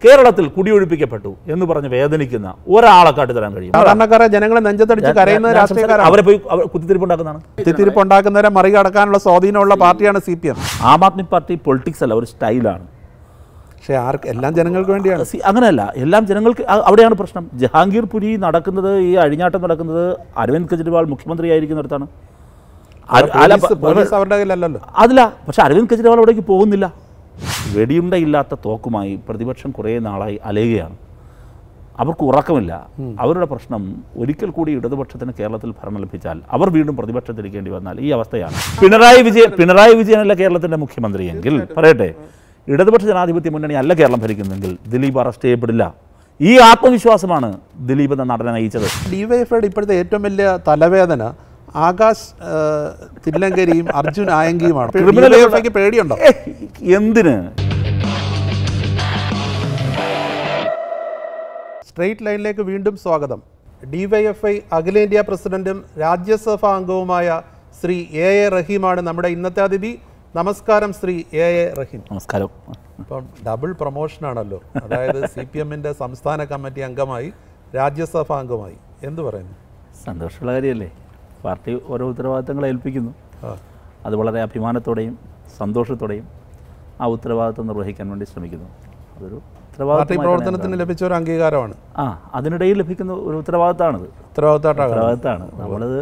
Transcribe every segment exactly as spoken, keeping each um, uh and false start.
കേരളത്തിൽ കുടിയൊഴിപ്പിക്കപ്പെട്ടു എന്ന് പറഞ്ഞ് വേദനിക്കുന്ന ഒരാളെ കാട്ടിത്തരാൻ കഴിയും? സാധാരണക്കാരെ ജനങ്ങളെ നെഞ്ചത്തടിച്ച് കരയുന്ന രാഷ്ട്രീയക്കാരാണ്. അവരെ പോയി കുത്തിത്തിരിപ്പുണ്ടാക്കുന്നതാണ്. കുത്തിത്തിരിപ്പുണ്ടാക്കുന്നവരെ മറികടക്കാനുള്ള സ്വാധീനമുള്ള പാർട്ടിയാണ് C P M. Aam Aadmi party politics അല്ല, ഒരു സ്റ്റൈലാണ്. പക്ഷേ ആർക്ക് എല്ലാം ജനങ്ങൾക്ക് വേണ്ടിയാണ്. അങ്ങനെയല്ല, എല്ലാം ജനങ്ങൾക്ക്. അവിടെയാണ് പ്രശ്നം. ജഹാംഗീർ പുരി നടക്കുന്നത്, ഈ അഴിഞ്ഞാട്ടം നടക്കുന്നത് അരവിന്ദ് കെജ്രിവാൾ മുഖ്യമന്ത്രി ആയിരിക്കുന്നിടത്താണ്. അവരുടെ കയ്യിലല്ലോ അതില്ല. പക്ഷെ അരവിന്ദ് കെജ്രിവാൾ അവിടേക്ക് പോകുന്നില്ല. വെടിയുണ്ടയില്ലാത്ത തോക്കുമായി പ്രതിപക്ഷം കുറേ നാളായി അലയുകയാണ്. അവർക്ക് ഉറക്കമില്ല. അവരുടെ പ്രശ്നം ഒരിക്കൽ കൂടി ഇടതുപക്ഷത്തിന് കേരളത്തിൽ ഭരണം ലഭിച്ചാൽ അവർ വീണ്ടും പ്രതിപക്ഷത്തിരിക്കേണ്ടി വന്നാൽ ഈ അവസ്ഥയാണ്. പിണറായി വിജയൻ പിണറായി വിജയനല്ല കേരളത്തിന്റെ മുഖ്യമന്ത്രിയെങ്കിൽ പറയട്ടെ, ഇടതുപക്ഷ ജനാധിപത്യ മുന്നണി അല്ല കേരളം ഭരിക്കുന്നെങ്കിൽ ദിലീപ് അറസ്റ്റ് ചെയ്യപ്പെടില്ല. ഈ ആത്മവിശ്വാസമാണ് ദിലീപ് എന്ന നടനെ നയിച്ചത്. ഡിവൈഎഫ്ഐയുടെ ഇപ്പോഴത്തെ ഏറ്റവും വലിയ തലവേദന ആകാശ് തില്ലങ്കരിയും അർജുൻ ആയങ്കിയുമാണ്. പേടിയുണ്ടോ? എന്തിന്? സ്ട്രെയിറ്റ് ലൈനിലേക്ക് വീണ്ടും സ്വാഗതം. ഡിവൈഎഫ്ഐ അഖിലേന്ത്യാ പ്രസിഡന്റും രാജ്യസഭാ അംഗവുമായ ശ്രീ എ എ റഹീമാണ് നമ്മുടെ ഇന്നത്തെ അതിഥി. നമസ്കാരം ശ്രീ എ എ റഹീം. നമസ്കാരം. ഇപ്പം ഡബിൾ പ്രൊമോഷനാണല്ലോ, അതായത് സി പി എമ്മിൻ്റെ സംസ്ഥാന കമ്മിറ്റി അംഗമായി രാജ്യസഭാ അംഗമായി. എന്തു പറയുന്നു? സന്തോഷമുള്ള കാര്യമല്ലേ? പാർട്ടി ഓരോ ഉത്തരവാദിത്തങ്ങളെ ഏൽപ്പിക്കുന്നു. അത് വളരെ അഭിമാനത്തോടെയും സന്തോഷത്തോടെയും ആ ഉത്തരവാദിത്തം നിർവഹിക്കാൻ വേണ്ടി ശ്രമിക്കുന്നു. അതൊരു പാർട്ടി പ്രവർത്തനത്തിന് ലഭിച്ച ഒരു അംഗീകാരമാണ്. ആ അതിനിടയിൽ ലഭിക്കുന്ന ഒരു ഉത്തരവാദിത്തമാണിത്. ഉത്തരവാദിത്തമാണ്. നമ്മളത്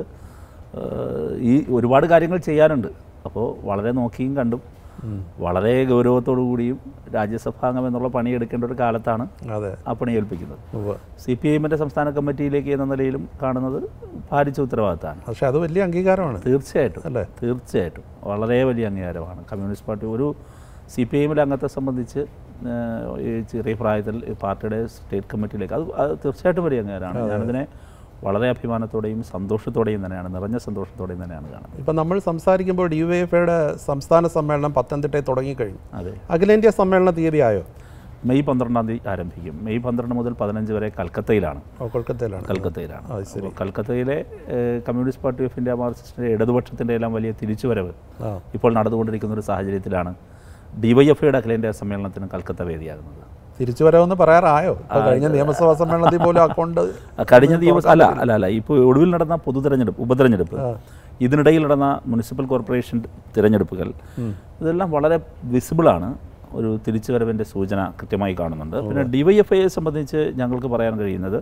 ഈ ഒരുപാട് കാര്യങ്ങൾ ചെയ്യാനുണ്ട്. അപ്പോൾ വളരെ നോക്കിയും കണ്ടും വളരെ ഗൗരവത്തോടു കൂടിയും രാജ്യസഭാംഗം എന്നുള്ള പണിയെടുക്കേണ്ട ഒരു കാലത്താണ് ആ പണി ഏൽപ്പിക്കുന്നത്. സി പി ഐഎമ്മിൻ്റെ സംസ്ഥാന കമ്മിറ്റിയിലേക്ക് എന്ന നിലയിലും കാണുന്നത് ഭാരിച്ച ഉത്തരവാദിത്തമാണ്. പക്ഷേ അത് വലിയ അംഗീകാരമാണ്. തീർച്ചയായിട്ടും അല്ലേ? തീർച്ചയായിട്ടും വളരെ വലിയ അംഗീകാരമാണ്. കമ്മ്യൂണിസ്റ്റ് പാർട്ടി ഒരു സി പി ഐഎമ്മിലെ അംഗത്തെ സംബന്ധിച്ച് ഈ ചെറിയ പ്രായത്തിൽ പാർട്ടിയുടെ സ്റ്റേറ്റ് കമ്മിറ്റിയിലേക്ക് അത് അത് തീർച്ചയായിട്ടും വലിയ അംഗീകാരമാണ്. ഞാനതിനെ വളരെ അഭിമാനത്തോടെയും സന്തോഷത്തോടെയും തന്നെയാണ്, നിറഞ്ഞ സന്തോഷത്തോടെയും തന്നെയാണ് കാണുന്നത്. ഇപ്പം നമ്മൾ സംസാരിക്കുമ്പോൾ ഡിവൈഎഫ്ഐയുടെ സംസ്ഥാന സമ്മേളനം പത്തനംതിട്ടയിൽ തുടങ്ങിക്കഴിഞ്ഞു. അതെ. അഖിലേന്ത്യാ സമ്മേളന തീയതിയായോ? മെയ് പന്ത്രണ്ടാം തീയതി ആരംഭിക്കും. മെയ് പന്ത്രണ്ട് മുതൽ പതിനഞ്ച് വരെ കൽക്കത്തയിലാണ്. കൊൽക്കത്തയിലാണ് കൽക്കത്തയിലാണ് കൽക്കത്തയിലെ കമ്മ്യൂണിസ്റ്റ് പാർട്ടി ഓഫ് ഇന്ത്യ മാർക്സിസ്റ്റിൻ്റെ ഇടതുപക്ഷത്തിൻ്റെ എല്ലാം വലിയ തിരിച്ചുവരവ് ഇപ്പോൾ നടന്നുകൊണ്ടിരിക്കുന്ന ഒരു സാഹചര്യത്തിലാണ് ഡിവൈഎഫ്ഐയുടെ അഖിലേന്ത്യാ സമ്മേളനത്തിന് കൽക്കത്ത വേദിയാകുന്നത്. തിരിച്ചുവരവെന്ന് പറയാറായോ? കഴിഞ്ഞ നിയമസഭാ സമ്മേളനത്തിൽ പോലും അക്കൗണ്ട് കഴിഞ്ഞ നിയമസഭ അല്ല അല്ല അല്ല ഇപ്പോൾ ഒടുവിൽ നടന്ന പൊതു തെരഞ്ഞെടുപ്പ് ഉപതെരഞ്ഞെടുപ്പ്, ഇതിനിടയിൽ നടന്ന മുനിസിപ്പൽ കോർപ്പറേഷൻ തിരഞ്ഞെടുപ്പുകൾ, ഇതെല്ലാം വളരെ വിസിബിളാണ്. ഒരു തിരിച്ചുവരവിൻ്റെ സൂചന കൃത്യമായി കാണുന്നുണ്ട്. പിന്നെ ഡിവൈഎഫ്ഐയെ സംബന്ധിച്ച് ഞങ്ങൾക്ക് പറയാൻ കഴിയുന്നത്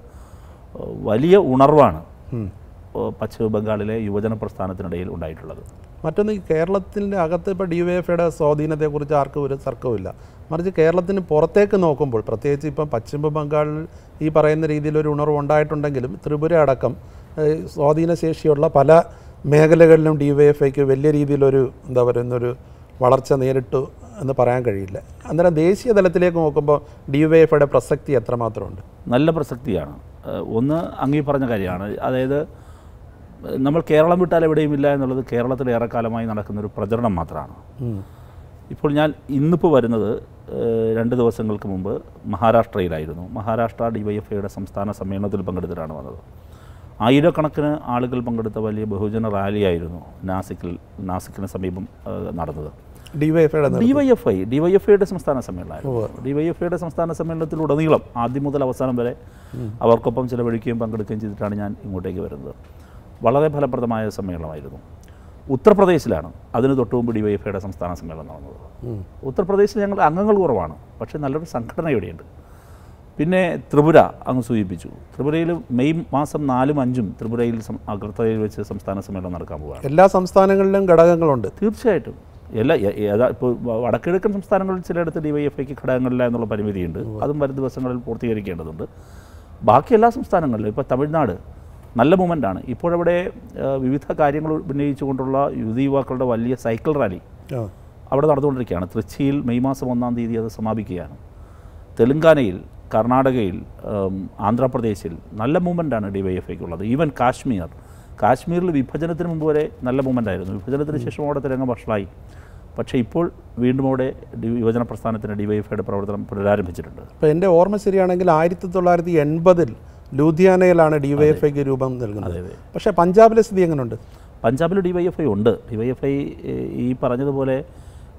വലിയ ഉണർവാണ് പശ്ചിമ ബംഗാളിലെ യുവജന പ്രസ്ഥാനത്തിനിടയിൽ ഉണ്ടായിട്ടുള്ളത്. മറ്റൊന്ന്, ഈ കേരളത്തിൻ്റെ അകത്ത് ഇപ്പോൾ ഡിവൈഎഫ്ഐയുടെ സ്വാധീനത്തെക്കുറിച്ച് ആർക്കും ഒരു തർക്കമില്ല. മറിച്ച് കേരളത്തിന് പുറത്തേക്ക് നോക്കുമ്പോൾ, പ്രത്യേകിച്ച് ഇപ്പം പശ്ചിമ ബംഗാളിൽ ഈ പറയുന്ന രീതിയിലൊരു ഉണർവ് ഉണ്ടായിട്ടുണ്ടെങ്കിലും ത്രിപുര അടക്കം സ്വാധീനശേഷിയുള്ള പല മേഖലകളിലും ഡിവൈഎഫ്ഐക്ക് വലിയ രീതിയിലൊരു എന്താ പറയുന്നൊരു വളർച്ച നേരിട്ടു എന്ന് പറയാൻ കഴിയില്ല. അന്നേരം ദേശീയ തലത്തിലേക്ക് നോക്കുമ്പോൾ ഡിവൈഎഫ്ഐയുടെ പ്രസക്തി എത്രമാത്രമുണ്ട്? നല്ല പ്രസക്തിയാണ്. ഒന്ന് അങ്ങീ പറഞ്ഞ കാര്യമാണ്, അതായത് നമ്മൾ കേരളം വിട്ടാൽ എവിടെയും ഇല്ല എന്നുള്ളത് കേരളത്തിൽ ഏറെക്കാലമായി നടക്കുന്നൊരു പ്രചരണം മാത്രമാണ്. ഇപ്പോൾ ഞാൻ ഇന്നിപ്പോൾ വരുന്നത് രണ്ട് ദിവസങ്ങൾക്ക് മുമ്പ് മഹാരാഷ്ട്രയിലായിരുന്നു. മഹാരാഷ്ട്ര ഡിവൈഎഫ്ഐയുടെ സംസ്ഥാന സമ്മേളനത്തിൽ പങ്കെടുത്തിട്ടാണ് വന്നത്. ആയിരക്കണക്കിന് ആളുകൾ പങ്കെടുത്ത വലിയ ബഹുജന റാലിയായിരുന്നു നാസിക്കിൽ നാസിക്കിന് സമീപം നടന്നത്. ഡിവൈഎഫ്ഐയുടെ ഡിവൈഎഫ്ഐ ഡിവൈഎഫ്ഐയുടെ സംസ്ഥാന സമ്മേളനമായിരുന്നു. ഡിവൈഎഫ്ഐയുടെ സംസ്ഥാന സമ്മേളനത്തിലുടനീളം ആദ്യം മുതൽ അവസാനം വരെ അവർക്കൊപ്പം ചിലവഴിക്കുകയും പങ്കെടുക്കുകയും ചെയ്തിട്ടാണ് ഞാൻ ഇങ്ങോട്ടേക്ക് വരുന്നത്. വളരെ ഫലപ്രദമായ സമ്മേളനമായിരുന്നു. ഉത്തർപ്രദേശിലാണ് അതിന് തൊട്ട് മുമ്പ് ഡിവൈഎഫ്ഐയുടെ സംസ്ഥാന സമ്മേളനം നടന്നത്. ഉത്തർപ്രദേശിൽ ഞങ്ങളുടെ അംഗങ്ങൾ കുറവാണ്, പക്ഷേ നല്ലൊരു സംഘടന ഇവിടെയുണ്ട്. പിന്നെ ത്രിപുര അങ്ങ് സൂചിപ്പിച്ചു. ത്രിപുരയിൽ മെയ് മാസം നാലും അഞ്ചും ത്രിപുരയിൽ അഗർത്തലയിൽ വെച്ച് സംസ്ഥാന സമ്മേളനം നടക്കാൻ പോവുകയാണ്. എല്ലാ സംസ്ഥാനങ്ങളിലും ഘടകങ്ങളുണ്ട്. തീർച്ചയായിട്ടും എല്ലാ ഏതാ ഇപ്പോൾ വടക്കിഴക്കൻ സംസ്ഥാനങ്ങളിൽ ചിലയിടത്ത് ഡിവൈഎഫ്ഐക്ക് ഘടകങ്ങളില്ല എന്നുള്ള പരിമിതിയുണ്ട്. അതും വരും ദിവസങ്ങളിൽ പൂർത്തീകരിക്കേണ്ടതുണ്ട്. ബാക്കി എല്ലാ സംസ്ഥാനങ്ങളിലും ഇപ്പോൾ തമിഴ്നാട് നല്ല മൂവ്മെൻ്റാണ്. ഇപ്പോഴവിടെ വിവിധ കാര്യങ്ങൾ ഉന്നയിച്ചുകൊണ്ടുള്ള യുവതി യുവാക്കളുടെ വലിയ സൈക്കിൾ റാലി അവിടെ നടന്നുകൊണ്ടിരിക്കുകയാണ്. തൃച്ചിയിൽ മെയ് മാസം ഒന്നാം തീയതി അത് സമാപിക്കുകയാണ്. തെലുങ്കാനയിൽ, കർണാടകയിൽ, ആന്ധ്രാപ്രദേശിൽ നല്ല മൂവ്മെൻ്റാണ് ഡിവൈഎഫ്ഐക്കുള്ളത്. ഈവൻ കാശ്മീർ കാശ്മീരിൽ വിഭജനത്തിന് മുമ്പ് വരെ നല്ല മൂവ്മെൻ്റായിരുന്നു. വിഭജനത്തിന് ശേഷം അവിടെ തിരങ്ങ വഷളായി. പക്ഷേ ഇപ്പോൾ വീണ്ടും അവിടെ യുവജന പ്രസ്ഥാനത്തിന് ഡിവൈഎഫ്ഐയുടെ പ്രവർത്തനം പുനരാരംഭിച്ചിട്ടുണ്ട്. ഇപ്പോൾ എൻ്റെ ഓർമ്മ ശരിയാണെങ്കിൽ ആയിരത്തി തൊള്ളായിരത്തി എൺപതിൽ ലൂധിയാനയിലാണ് ഡിവൈഎഫ്ഐക്ക് രൂപം നൽകുന്നത്. പക്ഷേ പഞ്ചാബിലെ സ്ഥിതി എങ്ങനെയുണ്ട്? പഞ്ചാബിൽ ഡിവൈഎഫ്ഐ ഉണ്ട്. ഡിവൈഎഫ്ഐ ഈ പറഞ്ഞതുപോലെ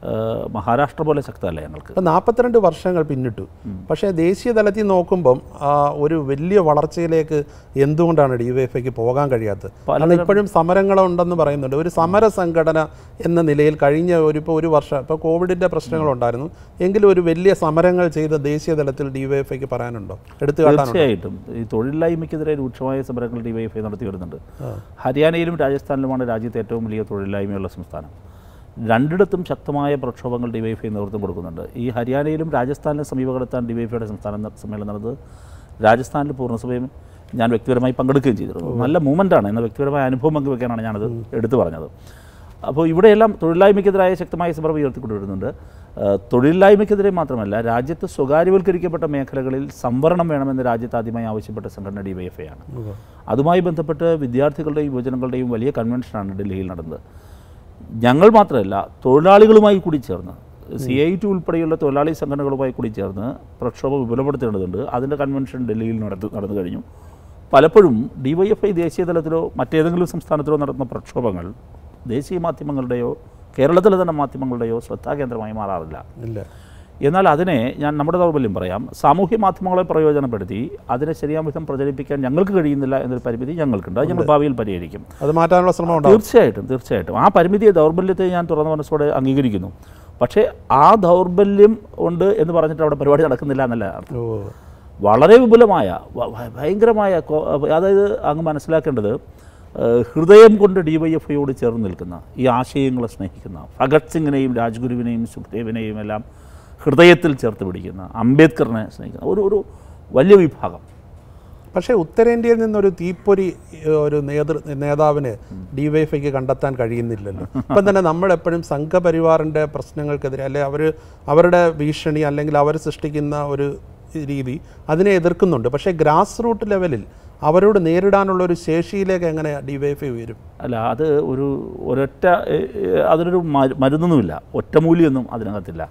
മഹാരാഷ്ട്ര പോലെ ശക്തമല്ല ഞങ്ങൾക്ക്. നാൽപ്പത്തിരണ്ട് വർഷങ്ങൾ പിന്നിട്ടു. പക്ഷേ ദേശീയ തലത്തിൽ നോക്കുമ്പം ഒരു വലിയ വളർച്ചയിലേക്ക് എന്തുകൊണ്ടാണ് ഡി വൈ എഫ് ഐക്ക് പോകാൻ കഴിയാത്തത്? കാരണം ഇപ്പോഴും സമരങ്ങളുണ്ടെന്ന് പറയുന്നുണ്ട്. ഒരു സമര സംഘടന എന്ന നിലയിൽ കഴിഞ്ഞ ഒരു ഇപ്പോൾ ഒരു വർഷം ഇപ്പോൾ കോവിഡിൻ്റെ പ്രശ്നങ്ങളുണ്ടായിരുന്നു എങ്കിലും ഒരു വലിയ സമരങ്ങൾ ചെയ്ത ദേശീയ തലത്തിൽ ഡി വൈ എഫ് ഐക്ക് പറയാനുണ്ടോ? എടുത്തു കാട്ടാൻ തീർച്ചയായിട്ടും ഈ തൊഴിലില്ലായ്മയ്ക്കെതിരെ രൂക്ഷമായ സമരങ്ങൾ ഡി വൈ എഫ് ഐ നടത്തി വരുന്നുണ്ട്. ഹരിയാനയിലും രാജസ്ഥാനിലുമാണ് രാജ്യത്തെ ഏറ്റവും വലിയ തൊഴിലില്ലായ്മയുള്ള സംസ്ഥാനം. രണ്ടിടത്തും ശക്തമായ പ്രക്ഷോഭങ്ങൾ ഡി വൈ എഫ് ഐ നേതൃത്വം കൊടുക്കുന്നുണ്ട്. ഈ ഹരിയാനയിലും രാജസ്ഥാനിലും സമീപകടത്താൻ ഡി വൈ എഫ് ഐയുടെ സംസ്ഥാന സമ്മേളനം നടന്നത്. രാജസ്ഥാനിൽ പൂർണ്ണസഭയും ഞാൻ വ്യക്തിപരമായി പങ്കെടുക്കുകയും ചെയ്തിരുന്നു. നല്ല മൂവ്മെൻറ്റാണ് എന്ന വ്യക്തിപരമായ അനുഭവം പങ്കുവെക്കാനാണ് ഞാനത് എടുത്തു പറഞ്ഞത്. അപ്പോൾ ഇവിടെയെല്ലാം തൊഴിലില്ലായ്മയ്ക്കെതിരായ ശക്തമായ സമരം ഉയർത്തിക്കൊണ്ടുവരുന്നുണ്ട്. തൊഴിലില്ലായ്മയ്ക്കെതിരെ മാത്രമല്ല, രാജ്യത്ത് സ്വകാര്യവൽക്കരിക്കപ്പെട്ട മേഖലകളിൽ സംവരണം വേണമെന്ന് രാജ്യത്ത് ആദ്യമായി ആവശ്യപ്പെട്ട സംഘടന ഡി വൈ എഫ് ഐ ആണ്. അതുമായി ബന്ധപ്പെട്ട് വിദ്യാർത്ഥികളുടെയും യുവജനങ്ങളുടെയും വലിയ കൺവെൻഷനാണ് ഡൽഹിയിൽ നടന്നത്. ഞങ്ങൾ മാത്രമല്ല, തൊഴിലാളികളുമായി കൂടി ചേർന്ന് സി ഐ ടി ഉൾപ്പെടെയുള്ള തൊഴിലാളി സംഘടനകളുമായി കൂടി ചേർന്ന് പ്രക്ഷോഭം വിപുലപ്പെടുത്തേണ്ടതുണ്ട്. അതിൻ്റെ കൺവെൻഷൻ ഡൽഹിയിൽ നടത്തി നടന്നു കഴിഞ്ഞു. പലപ്പോഴും ഡി വൈ എഫ് ഐ ദേശീയ തലത്തിലോ മറ്റേതെങ്കിലും സംസ്ഥാനത്തിലോ നടത്തുന്ന പ്രക്ഷോഭങ്ങൾ ദേശീയ മാധ്യമങ്ങളുടെയോ കേരളത്തിലെ തന്നെ മാധ്യമങ്ങളുടെയോ ശ്രദ്ധാകേന്ദ്രമായി മാറാറില്ല. എന്നാൽ അതിനെ ഞാൻ നമ്മുടെ ദൗർബല്യം പറയാം, സാമൂഹ്യ മാധ്യമങ്ങളെ പ്രയോജനപ്പെടുത്തി അതിനെ ശരിയാം വിധം പ്രചരിപ്പിക്കാൻ ഞങ്ങൾക്ക് കഴിയുന്നില്ല എന്നൊരു പരിമിതി ഞങ്ങൾക്കുണ്ട്. അത് ഞങ്ങൾ ഭാവിയിൽ പരിഹരിക്കും. അത് മാറ്റാനുള്ള ശ്രമം തീർച്ചയായിട്ടും തീർച്ചയായിട്ടും ആ പരിമിതിയെ, ദൗർബല്യത്തെ ഞാൻ തുറന്ന മനസ്സോടെ അംഗീകരിക്കുന്നു. പക്ഷേ ആ ദൗർബല്യം ഉണ്ട് എന്ന് പറഞ്ഞിട്ട് അവിടെ പരിപാടി നടക്കുന്നില്ല എന്നല്ല അർത്ഥം. വളരെ വിപുലമായ ഭയങ്കരമായ, അതായത് അങ്ങ് മനസ്സിലാക്കേണ്ടത്, ഹൃദയം കൊണ്ട് ഡി വൈ എഫ് ഐയോട് ചേർന്ന് നിൽക്കുന്ന, ഈ ആശയങ്ങളെ സ്നേഹിക്കുന്ന, ഭഗത് സിംഗിനെയും രാജ്ഗുരുവിനെയും സുഖ്ദേവിനെയും എല്ലാം ഹൃദയത്തിൽ ചേർത്ത് പിടിക്കുന്ന, അംബേദ്കറിനെ സ്നേഹിക്കുന്ന ഒരു ഒരു വലിയ വിഭാഗം. പക്ഷേ ഉത്തരേന്ത്യയിൽ നിന്നൊരു തീപ്പൊരി ഒരു നേതൃ നേതാവിന് ഡി വൈ എഫ് ഐക്ക് കണ്ടെത്താൻ കഴിയുന്നില്ലല്ലോ. ഇപ്പം തന്നെ നമ്മളെപ്പോഴും സംഘപരിവാറിൻ്റെ പ്രശ്നങ്ങൾക്കെതിരെ, അല്ലെങ്കിൽ അവർ അവരുടെ ഭീഷണി അല്ലെങ്കിൽ അവർ സൃഷ്ടിക്കുന്ന ഒരു രീതി അതിനെ എതിർക്കുന്നുണ്ട്. പക്ഷേ ഗ്രാസ് റൂട്ട് ലെവലിൽ അവരോട് നേരിടാനുള്ള ഒരു ശേഷിയിലേക്ക് എങ്ങനെ ഡി വൈ എഫ് ഐ ഉയരും? അല്ല, അത് ഒരു ഒരൊറ്റ അതിനൊരു മരുന്നൊന്നുമില്ല, ഒറ്റമൂലിയൊന്നും അതിനകത്തില്ല.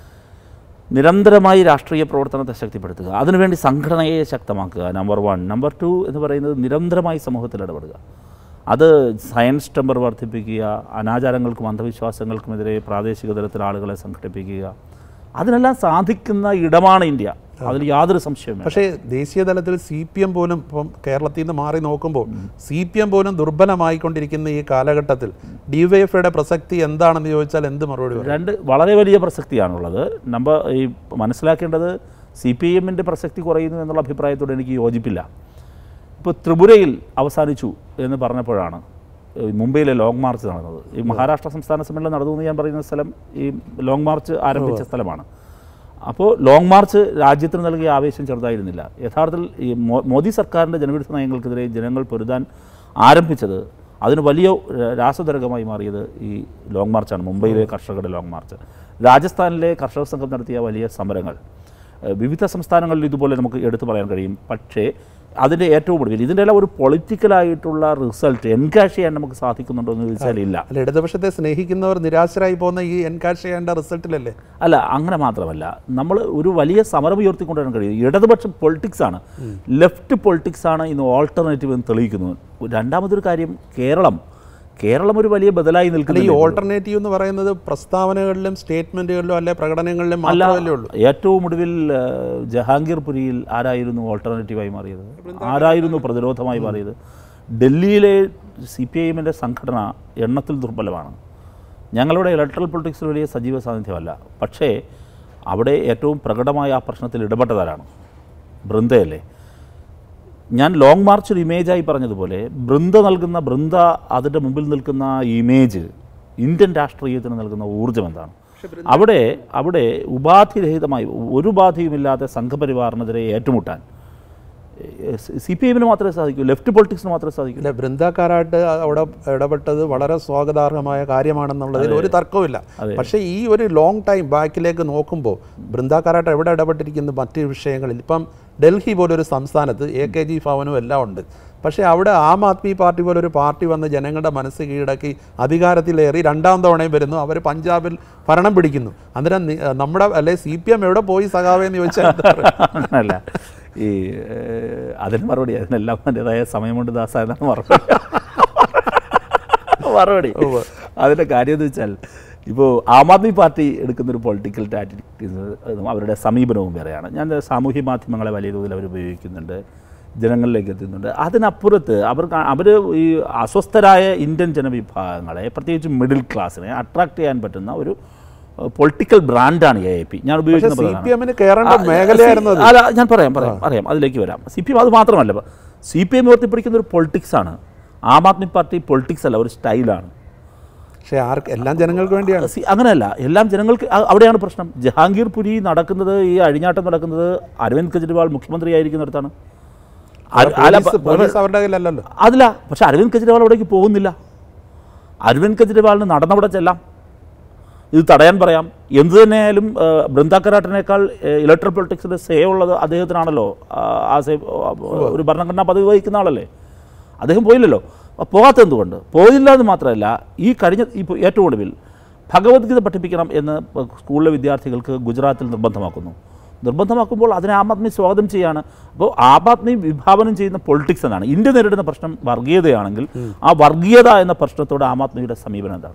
നിരന്തരമായി രാഷ്ട്രീയ പ്രവർത്തനത്തെ ശക്തിപ്പെടുത്തുക, അതിനുവേണ്ടി സംഘടനയെ ശക്തമാക്കുക, നമ്പർ വൺ. നമ്പർ ടു എന്ന് പറയുന്നത് നിരന്തരമായി സമൂഹത്തിൽ ഇടപെടുക. അത് സയൻസ് ടെമ്പർ വർദ്ധിപ്പിക്കുക, അനാചാരങ്ങൾക്കും അന്ധവിശ്വാസങ്ങൾക്കുമെതിരെ പ്രാദേശിക തലത്തിൽ ആളുകളെ സംഘടിപ്പിക്കുക, അതിനെല്ലാം സാധിക്കുന്ന ഇടമാണ് ഇന്ത്യ, അതിൽ യാതൊരു സംശയവും. പക്ഷേ ദേശീയ തലത്തിൽ സി പി എം പോലും ഇപ്പം കേരളത്തിൽ നിന്ന് മാറി നോക്കുമ്പോൾ സി പി എം പോലും ദുർബലമായിക്കൊണ്ടിരിക്കുന്ന ഈ കാലഘട്ടത്തിൽ ഡി വൈ എഫ് ഐയുടെ പ്രസക്തി എന്താണെന്ന് ചോദിച്ചാൽ എന്ത് മറുപടി? രണ്ട് വളരെ വലിയ പ്രസക്തിയാണുള്ളത്. നമ്പർ ഈ മനസ്സിലാക്കേണ്ടത്, സി പി എമ്മിൻ്റെ പ്രസക്തി കുറയുന്നു എന്നുള്ള അഭിപ്രായത്തോട് എനിക്ക് യോജിപ്പില്ല. ഇപ്പോൾ ത്രിപുരയിൽ അവസാനിച്ചു എന്ന് പറഞ്ഞപ്പോഴാണ് മുംബൈയിലെ ലോങ് മാർച്ച് നടന്നത്. ഈ മഹാരാഷ്ട്ര സംസ്ഥാന സമ്മേളനം നടന്നു എന്ന് ഞാൻ പറയുന്ന സ്ഥലം ഈ ലോങ് മാർച്ച് ആരംഭിച്ച സ്ഥലമാണ്. അപ്പോൾ ലോങ് മാർച്ച് രാജ്യത്തിന് നൽകിയ ആവേശം ചെറുതായിരുന്നില്ല. യഥാർത്ഥത്തിൽ ഈ മോദി സർക്കാരിൻ്റെ ജനവിരുദ്ധ നയങ്ങൾക്കെതിരെ ജനങ്ങൾ പൊരുതാൻ ആരംഭിച്ചത്, അതിന് വലിയ രാസതുരകമായി മാറിയത് ഈ ലോങ് മാർച്ചാണ്, മുംബൈയിലെ കർഷകരുടെ ലോങ് മാർച്ച്. രാജസ്ഥാനിലെ കർഷക സംഘം നടത്തിയ വലിയ സമരങ്ങൾ വിവിധ സംസ്ഥാനങ്ങളിൽ ഇതുപോലെ നമുക്ക് എടുത്തു പറയാൻ കഴിയും. പക്ഷേ അതിൻ്റെ ഏറ്റവും ഒടുവിൽ ഇതിൻ്റെ എല്ലാം ഒരു പൊളിറ്റിക്കലായിട്ടുള്ള റിസൾട്ട് എൻകാഷ് ചെയ്യാൻ നമുക്ക് സാധിക്കുന്നുണ്ടോ എന്ന് ചോദിച്ചാൽ ഇല്ല. അല്ല, ഇടതുപക്ഷത്തെ സ്നേഹിക്കുന്നവർ നിരാശരായി പോകുന്ന ഈ എൻകാഷ് ചെയ്യേണ്ട റിസൾട്ടിലല്ലേ? അല്ല, അങ്ങനെ മാത്രമല്ല, നമ്മൾ ഒരു വലിയ സമരം ഉയർത്തിക്കൊണ്ടുവരാൻ കഴിയും. ഇടതുപക്ഷം പൊളിറ്റിക്സാണ്, ലെഫ്റ്റ് പൊളിറ്റിക്സാണ് ഇന്ന് ഓൾട്ടർനേറ്റീവ് എന്ന് തെളിയിക്കുന്നത്. രണ്ടാമതൊരു കാര്യം, കേരളം കേരളം ഒരു വലിയ ബദലായി നിൽക്കുന്ന ഈ ഓൾട്ടർനേറ്റീവ് എന്ന് പറയുന്നത് പ്രസ്താവനകളിലും സ്റ്റേറ്റ്മെൻറ്റുകളിലും അല്ലെ പ്രകടനങ്ങളിലും മാത്രമല്ലേ ഉള്ളൂ. ഏറ്റവും ഒടുവിൽ ജഹാംഗീർപുരിയിൽ ആരായിരുന്നു ഓൾട്ടർനേറ്റീവായി മാറിയത്? ആരായിരുന്നു പ്രതിരോധമായി മാറിയത്? ഡൽഹിയിലെ സി പി ഐ എമ്മിൻ്റെ സംഘടന എണ്ണത്തിൽ ദുർബലമാണ്. ഞങ്ങളുടെ ഇലക്ട്രൽ പൊളിറ്റിക്സിൽ വലിയ സജീവ സാന്നിധ്യമല്ല. പക്ഷേ അവിടെ ഏറ്റവും പ്രകടമായ ആ പ്രശ്നത്തിൽ ഇടപെട്ടതാരാണ്? ബൃന്ദയല്ലേ. ഞാൻ ലോങ് മാർച്ച് ഒരു ഇമേജായി പറഞ്ഞതുപോലെ, ബൃന്ദ നൽകുന്ന ബൃന്ദ അതിൻ്റെ മുമ്പിൽ നിൽക്കുന്ന ഇമേജ് ഇന്ത്യൻ രാഷ്ട്രീയത്തിന് നൽകുന്ന ഊർജ്ജം എന്താണ്? അവിടെ അവിടെ ഉപാധിരഹിതമായി ഒരു ഉപാധിയുമില്ലാതെ സംഘപരിവാറിനെതിരെ ഏറ്റുമുട്ടാൻ സി പി എമ്മിന് മാത്രമേ സാധിക്കൂ, ലെഫ്റ്റ് പൊളിറ്റിക്സിന് മാത്രമേ സാധിക്കൂ. അല്ല, ബൃന്ദാക്കാരായിട്ട് അവിടെ ഇടപെട്ടത് വളരെ സ്വാഗതാർഹമായ കാര്യമാണെന്നുള്ളതിൽ ഒരു തർക്കവുമില്ല. പക്ഷേ ഈ ഒരു ലോങ് ടൈം ബാക്കിലേക്ക് നോക്കുമ്പോൾ ബൃന്ദാക്കാരായിട്ട് എവിടെ ഇടപെട്ടിരിക്കുന്നു മറ്റ് വിഷയങ്ങളിൽ? ഇപ്പം ഡൽഹി പോലൊരു സംസ്ഥാനത്ത് എ കെ ജി ഭവനും എല്ലാം ഉണ്ട്. പക്ഷേ അവിടെ ആം ആദ്മി പാർട്ടി പോലൊരു പാർട്ടി വന്ന് ജനങ്ങളുടെ മനസ്സ് കീഴടക്കി അധികാരത്തിലേറി രണ്ടാം തവണയും വരുന്നു, അവർ പഞ്ചാബിൽ ഭരണം പിടിക്കുന്നു. അന്നേരം നമ്മുടെ അല്ലെ സി പി എം എവിടെ പോയി സഖാവെന്ന് ചോദിച്ചാൽ അല്ല, ഈ അതിന് മറുപടി അതിനെല്ലാം അതിൻ്റെതായ സമയമുണ്ട് ദാസ എന്നാണ് മറുപടി മറുപടി അതിൻ്റെ കാര്യം എന്ന് വെച്ചാൽ, ഇപ്പോൾ ആം ആദ്മി പാർട്ടി എടുക്കുന്നൊരു പൊളിറ്റിക്കൽ ടാറ്റിക്സും അവരുടെ സമീപനവും വേറെയാണ്. ഞാൻ സാമൂഹ്യ മാധ്യമങ്ങളെ വലിയ തോതിൽ അവർ ഉപയോഗിക്കുന്നുണ്ട്, ജനങ്ങളിലേക്ക് എത്തുന്നുണ്ട്. അതിനപ്പുറത്ത് അവർ അവർ ഈ അസ്വസ്ഥരായ ഇന്ത്യൻ ജനവിഭാഗങ്ങളെ, പ്രത്യേകിച്ച് മിഡിൽ ക്ലാസ്സിനെ അട്രാക്ട് ചെയ്യാൻ പറ്റുന്ന ഒരു പൊളിറ്റിക്കൽ ബ്രാൻഡാണ് എ ഐ പി. ഞാൻ ഉപയോഗിക്കുന്ന അല്ല ഞാൻ പറയാം പറയാം അറിയാം അതിലേക്ക് വരാം. സി പി എം അത് മാത്രമല്ല, സി പി എം ഉയർത്തിപ്പിടിക്കുന്ന ഒരു പൊളിറ്റിക്സാണ്. ആം ആദ്മി പാർട്ടി പൊളിറ്റിക്സ് അല്ല, ഒരു സ്റ്റൈലാണ്. പക്ഷേ ആർക്ക് എല്ലാം ജനങ്ങൾക്ക് വേണ്ടിയാണ്. അങ്ങനെയല്ല, എല്ലാം ജനങ്ങൾക്ക്. അവിടെയാണ് പ്രശ്നം. ജഹാംഗീർ പുരി നടക്കുന്നത്, ഈ അഴിഞ്ഞാട്ടം നടക്കുന്നത് അരവിന്ദ് കെജ്രിവാൾ മുഖ്യമന്ത്രി ആയിരിക്കുന്നിടത്താണ്. അതില്ല. പക്ഷെ അരവിന്ദ് കെജ്രിവാൾ അവിടേക്ക് പോകുന്നില്ല. അരവിന്ദ് കെജ്രിവാളിന് നടന്നവിടെ ചെല്ലാം, ഇത് തടയാൻ പറയാം. എന്തു തന്നെയായാലും ബൃന്ദ കരാട്ടിനേക്കാൾ ഇലക്ട്രൽ പൊളിറ്റിക്സിൻ്റെ സേ ഉള്ളത് അദ്ദേഹത്തിനാണല്ലോ. ആ സേ ഒരു ഭരണഘടനാ പദവി വഹിക്കുന്ന ആളല്ലേ. അദ്ദേഹം പോയില്ലല്ലോ. പോകാത്ത എന്തുകൊണ്ട്? പോയില്ല എന്ന് മാത്രമല്ല, ഈ കഴിഞ്ഞ ഇപ്പോൾ ഏറ്റവും ഒടുവിൽ ഭഗവത്ഗീത പഠിപ്പിക്കണം എന്ന് സ്കൂളിലെ വിദ്യാർത്ഥികൾക്ക് ഗുജറാത്തിൽ നിർബന്ധമാക്കുന്നു. നിർബന്ധമാക്കുമ്പോൾ അതിനെ ആം ആദ്മി സ്വാഗതം ചെയ്യാണ്. അപ്പോൾ ആം ആദ്മി വിഭാവനം ചെയ്യുന്ന പൊളിറ്റിക്സ് എന്നാണ്. ഇന്ത്യ നേരിടുന്ന പ്രശ്നം വർഗീയതയാണെങ്കിൽ ആ വർഗീയത എന്ന പ്രശ്നത്തോട് ആം ആദ്മിയുടെ സമീപനം എന്താണ്?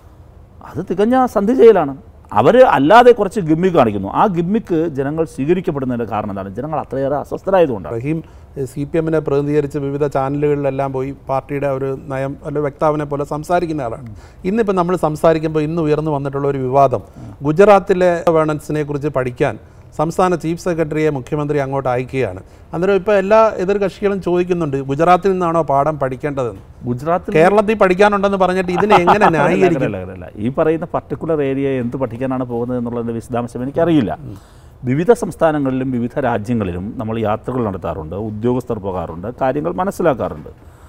അത് തികഞ്ഞ സന്ധി ചെയ്യലാണ്. അവർ അല്ലാതെ കുറച്ച് ഗിമ്മിക്ക് കാണിക്കുന്നു. ആ ഗിമ്മിക്ക് ജനങ്ങൾ സ്വീകരിക്കപ്പെടുന്നതിൻ്റെ കാരണം എന്താണ്? ജനങ്ങൾ അത്രയേറെ അസ്വസ്ഥരായതുകൊണ്ടാണ്. റഹീം സി പി എമ്മിനെ പ്രതിനിധീകരിച്ച് വിവിധ ചാനലുകളിലെല്ലാം പോയി പാർട്ടിയുടെ ഒരു നയം അല്ലെ വ്യക്താവിനെ പോലെ സംസാരിക്കുന്ന ആളാണ്. ഇന്നിപ്പോൾ നമ്മൾ സംസാരിക്കുമ്പോൾ ഇന്ന് ഉയർന്നു വന്നിട്ടുള്ള ഒരു വിവാദം, ഗുജറാത്തിലെ ഗവേണൻസിനെ കുറിച്ച് പഠിക്കാൻ സംസ്ഥാന ചീഫ് സെക്രട്ടറിയെ മുഖ്യമന്ത്രി അങ്ങോട്ട് അയക്കുകയാണ്. അന്നേരം ഇപ്പോൾ എല്ലാ എതിർ കക്ഷികളും ചോദിക്കുന്നുണ്ട്, ഗുജറാത്തിൽ നിന്നാണോ പാഠം പഠിക്കേണ്ടതെന്ന്. ഗുജറാത്തിൽ കേരളത്തിൽ പഠിക്കാനുണ്ടെന്ന് പറഞ്ഞിട്ട് ഇതിനെ എങ്ങനെ ന്യായീകരിക്കില്ല? ഈ പറയുന്ന പർട്ടിക്കുലർ ഏരിയ എന്ത് പഠിക്കാനാണ് പോകുന്നത് എന്നുള്ളതിൻ്റെ വിശദാംശം എനിക്കറിയില്ല. വിവിധ സംസ്ഥാനങ്ങളിലും വിവിധ രാജ്യങ്ങളിലും നമ്മൾ യാത്രകൾ നടത്താറുണ്ട്, ഉദ്യോഗസ്ഥർ പോകാറുണ്ട്, കാര്യങ്ങൾ മനസ്സിലാക്കാറുണ്ട്.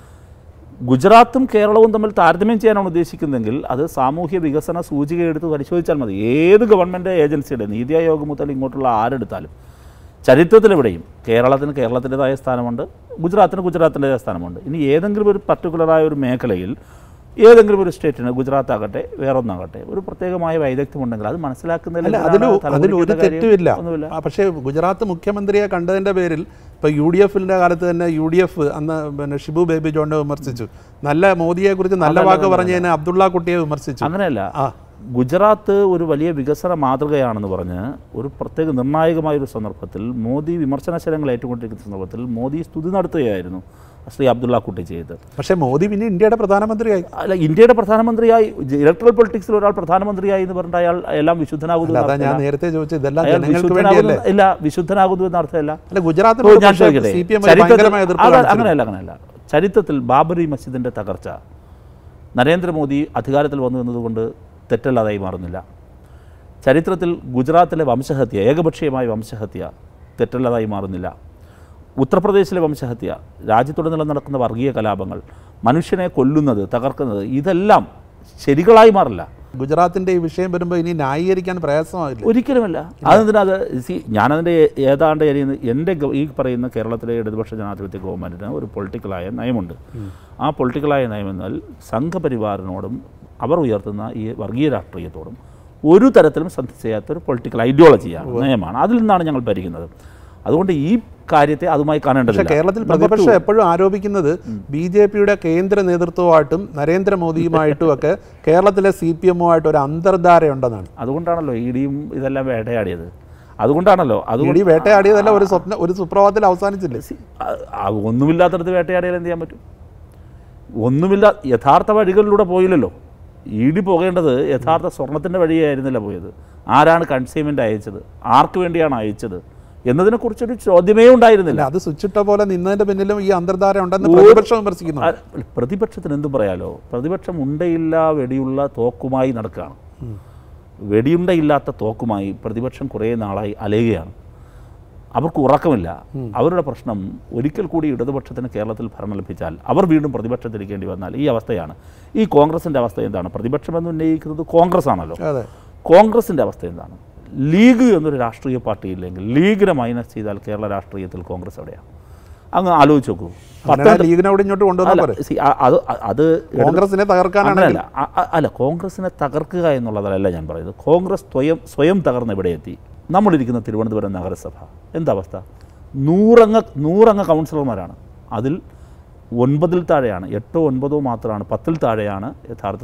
ഗുജറാത്തും കേരളവും തമ്മിൽ താരതമ്യം ചെയ്യാനാണ് ഉദ്ദേശിക്കുന്നതെങ്കിൽ അത് സാമൂഹ്യ വികസന സൂചിക എടുത്ത് പരിശോധിച്ചാൽ മതി. ഏത് ഗവൺമെൻറ് ഏജൻസിയുടെ, നീതി ആയോഗ് മുതൽ ഇങ്ങോട്ടുള്ള ആരെടുത്താലും ചരിത്രത്തിലെവിടെയും കേരളത്തിന് കേരളത്തിൻ്റെതായ സ്ഥാനമുണ്ട്, ഗുജറാത്തിന് ഗുജറാത്തിൻ്റെതായ സ്ഥാനമുണ്ട്. ഇനി ഏതെങ്കിലും ഒരു പർട്ടിക്കുലറായ ഒരു മേഖലയിൽ ഏതെങ്കിലും ഒരു സ്റ്റേറ്റിന്, ഗുജറാത്ത് ആകട്ടെ വേറൊന്നാകട്ടെ, ഒരു പ്രത്യേകമായ വൈദഗ്ധ്യമുണ്ടെങ്കിൽ അത് മനസ്സിലാക്കുന്നതിൽ അതിലൊരു തെറ്റുമില്ല. പക്ഷേ ഗുജറാത്ത് മുഖ്യമന്ത്രിയെ കണ്ടതിൻ്റെ പേരിൽ ഇപ്പോൾ യു ഡി എഫിൻ്റെ കാലത്ത് തന്നെ യു ഡി എഫ് അന്ന് പിന്നെ ഷിബു ബേബി ജോണിനെ വിമർശിച്ചു. നല്ല മോദിയെക്കുറിച്ച് നല്ല വാക്ക് പറഞ്ഞതിന് അബ്ദുള്ള കുട്ടിയെ വിമർശിച്ചു. അങ്ങനെയല്ല, ഗുജറാത്ത് ഒരു വലിയ വികസന മാതൃകയാണെന്ന് പറഞ്ഞ് ഒരു പ്രത്യേക നിർണായകമായൊരു സന്ദർഭത്തിൽ മോദി വിമർശനശരങ്ങൾ ഏറ്റുകൊണ്ടിരിക്കുന്ന സന്ദർഭത്തിൽ മോദി സ്തുതി നടത്തുകയായിരുന്നു ശ്രീ അബ്ദുള്ള കുട്ടി ചെയ്ത്. പക്ഷേ മോദി പിന്നെ ഇന്ത്യയുടെ പ്രധാനമന്ത്രിയായി. അല്ല, ഇന്ത്യയുടെ പ്രധാനമനന്ത്രിയായി, ഇലക്ട്രൽ പൊളിറ്റിക്സിൽ ഒരാൾ പ്രധാനമന്ത്രിയായി എന്ന് പറഞ്ഞിട്ട് അയാൾ എല്ലാം വിശുദ്ധനാകുന്നു. ഞാൻ നേരത്തെ ചോദിച്ചത് ഇതെല്ലാം ഇല്ല, വിശുദ്ധനാകുന്നു എന്ന അർത്ഥമല്ല. ഗുജറാത്തിൽ ഞാൻ ചോദിക്കട്ടെ, അങ്ങനെയല്ല അങ്ങനെയല്ല ചരിത്രത്തിൽ ബാബറി മസ്ജിദിൻ്റെ തകർച്ച നരേന്ദ്രമോദി അധികാരത്തിൽ വന്നു എന്നതുകൊണ്ട് തെറ്റല്ലാതായി മാറുന്നില്ല. ചരിത്രത്തിൽ ഗുജറാത്തിലെ വംശഹത്യ, ഏകപക്ഷീയമായ വംശഹത്യ തെറ്റല്ലാതായി മാറുന്നില്ല. ഉത്തർപ്രദേശിലെ വംശഹത്യ, രാജ്യത്തുടനീളം നടക്കുന്ന വർഗീയ കലാപങ്ങൾ, മനുഷ്യനെ കൊല്ലുന്നത്, തകർക്കുന്നത്, ഇതെല്ലാം ശരികളായി മാറില്ല. ഗുജറാത്തിൻ്റെ ഈ വിഷയം വരുമ്പോൾ ഇനി ന്യായീകരിക്കാൻ പ്രയാസമാവില്ല. ഒരിക്കലുമല്ല. അതെന്തിനത് സി ഞാനതിൻ്റെ ഏതാണ്ട് എൻ്റെ ഈ പറയുന്ന കേരളത്തിലെ ഇടതുപക്ഷ ജനാധിപത്യ ഗവൺമെൻറ്റിന് ഒരു പൊളിറ്റിക്കലായ നയമുണ്ട്. ആ പൊളിറ്റിക്കലായ നയമെന്നാൽ സംഘപരിവാറിനോടും അവർ ഉയർത്തുന്ന ഈ വർഗീയ രാഷ്ട്രീയത്തോടും ഒരു തരത്തിലും സന്ധി ചെയ്യാത്തൊരു പൊളിറ്റിക്കൽ ഐഡിയോളജിയാണ്, നയമാണ്. അതിൽ നിന്നാണ് ഞങ്ങൾ ഭരിക്കുന്നത്. അതുകൊണ്ട് ഈ കാര്യത്തെ അതുമായി കാണേണ്ടത്. കേരളത്തിൽ പ്രതിപക്ഷം എപ്പോഴും ആരോപിക്കുന്നത് ബി ജെ പിയുടെ കേന്ദ്ര നേതൃത്വമായിട്ടും നരേന്ദ്രമോദിയുമായിട്ടും ഒക്കെ കേരളത്തിലെ സി പി എമ്മുമായിട്ട് ഒരു അന്തർധാരയുണ്ടെന്നാണ്. അതുകൊണ്ടാണല്ലോ ഇ ഡിയും ഇതെല്ലാം വേട്ടയാടിയത്. അതുകൊണ്ടാണല്ലോ അതുകൊണ്ട് വേട്ടയാടിയതല്ല ഒരു സ്വപ്ന ഒരു സുപ്രഭാതത്തിൽ അവസാനിച്ചില്ലേ. ഒന്നുമില്ലാത്തടത്ത് വേട്ടയാടിയാൽ എന്ത് ചെയ്യാൻ പറ്റും? ഒന്നുമില്ല, യഥാർത്ഥ വഴികളിലൂടെ പോയില്ലല്ലോ. ഇ ഡി പോകേണ്ടത് യഥാർത്ഥ സ്വർണത്തിൻ്റെ വഴിയായിരുന്നില്ല പോയത്. ആരാണ് കൺസൈൻമെൻ്റ് അയച്ചത്, ആർക്ക് വേണ്ടിയാണ് അയച്ചത് എന്നതിനെക്കുറിച്ചൊരു ചോദ്യമേ ഉണ്ടായിരുന്നില്ല. അത് സ്വിച്ചിട്ട പോലെ നിന്നതിൻ്റെ പിന്നിലും ഈ അന്തർധാര ഉണ്ടെന്ന് പ്രതിപക്ഷം വിമർശിക്കുന്നു. പ്രതിപക്ഷത്തിന് എന്തും പറയാലോ. പ്രതിപക്ഷം ഉണ്ടയില്ല വെടിയുള്ള തോക്കുമായി നടക്കുകയാണ്. വെടിയുണ്ടയില്ലാത്ത തോക്കുമായി പ്രതിപക്ഷം കുറേ നാളായി അലയുകയാണ്. അവർക്ക് ഉറക്കമില്ല. അവരുടെ പ്രശ്നം ഒരിക്കൽ കൂടി ഇടതുപക്ഷത്തിന് കേരളത്തിൽ ഭരണം ലഭിച്ചാൽ അവർ വീണ്ടും പ്രതിപക്ഷത്തിരിക്കേണ്ടി വന്നാൽ ഈ അവസ്ഥയാണ്. ഈ കോൺഗ്രസിൻ്റെ അവസ്ഥ എന്താണ്? പ്രതിപക്ഷമെന്ന് ഉന്നയിക്കുന്നത് കോൺഗ്രസ് ആണല്ലോ. കോൺഗ്രസിൻ്റെ അവസ്ഥ എന്താണ്? ലീഗ് എന്നൊരു രാഷ്ട്രീയ പാർട്ടി ഇല്ലെങ്കിൽ, ലീഗിനെ മൈനസ് ചെയ്താൽ കേരള രാഷ്ട്രീയത്തിൽ കോൺഗ്രസ് എവിടെയാണ്? അങ്ങ് ആലോചിച്ച് നോക്കൂ. അത് അത് കോൺഗ്രസിനെ തകർക്കാനല്ല അല്ല കോൺഗ്രസിനെ തകർക്കുക എന്നുള്ളതല്ല ഞാൻ പറയുന്നത്. കോൺഗ്രസ് സ്വയം സ്വയം തകർന്ന് എവിടെ എത്തി? നമ്മളിരിക്കുന്ന തിരുവനന്തപുരം നഗരസഭ എന്താവസ്ഥ? നൂറംഗ നൂറംഗ കൗൺസിലർമാരാണ്. അതിൽ ഒൻപതിൽ താഴെയാണ്, എട്ടോ ഒൻപതോ മാത്രമാണ്, പത്തിൽ താഴെയാണ് യഥാർത്ഥത്തിൽ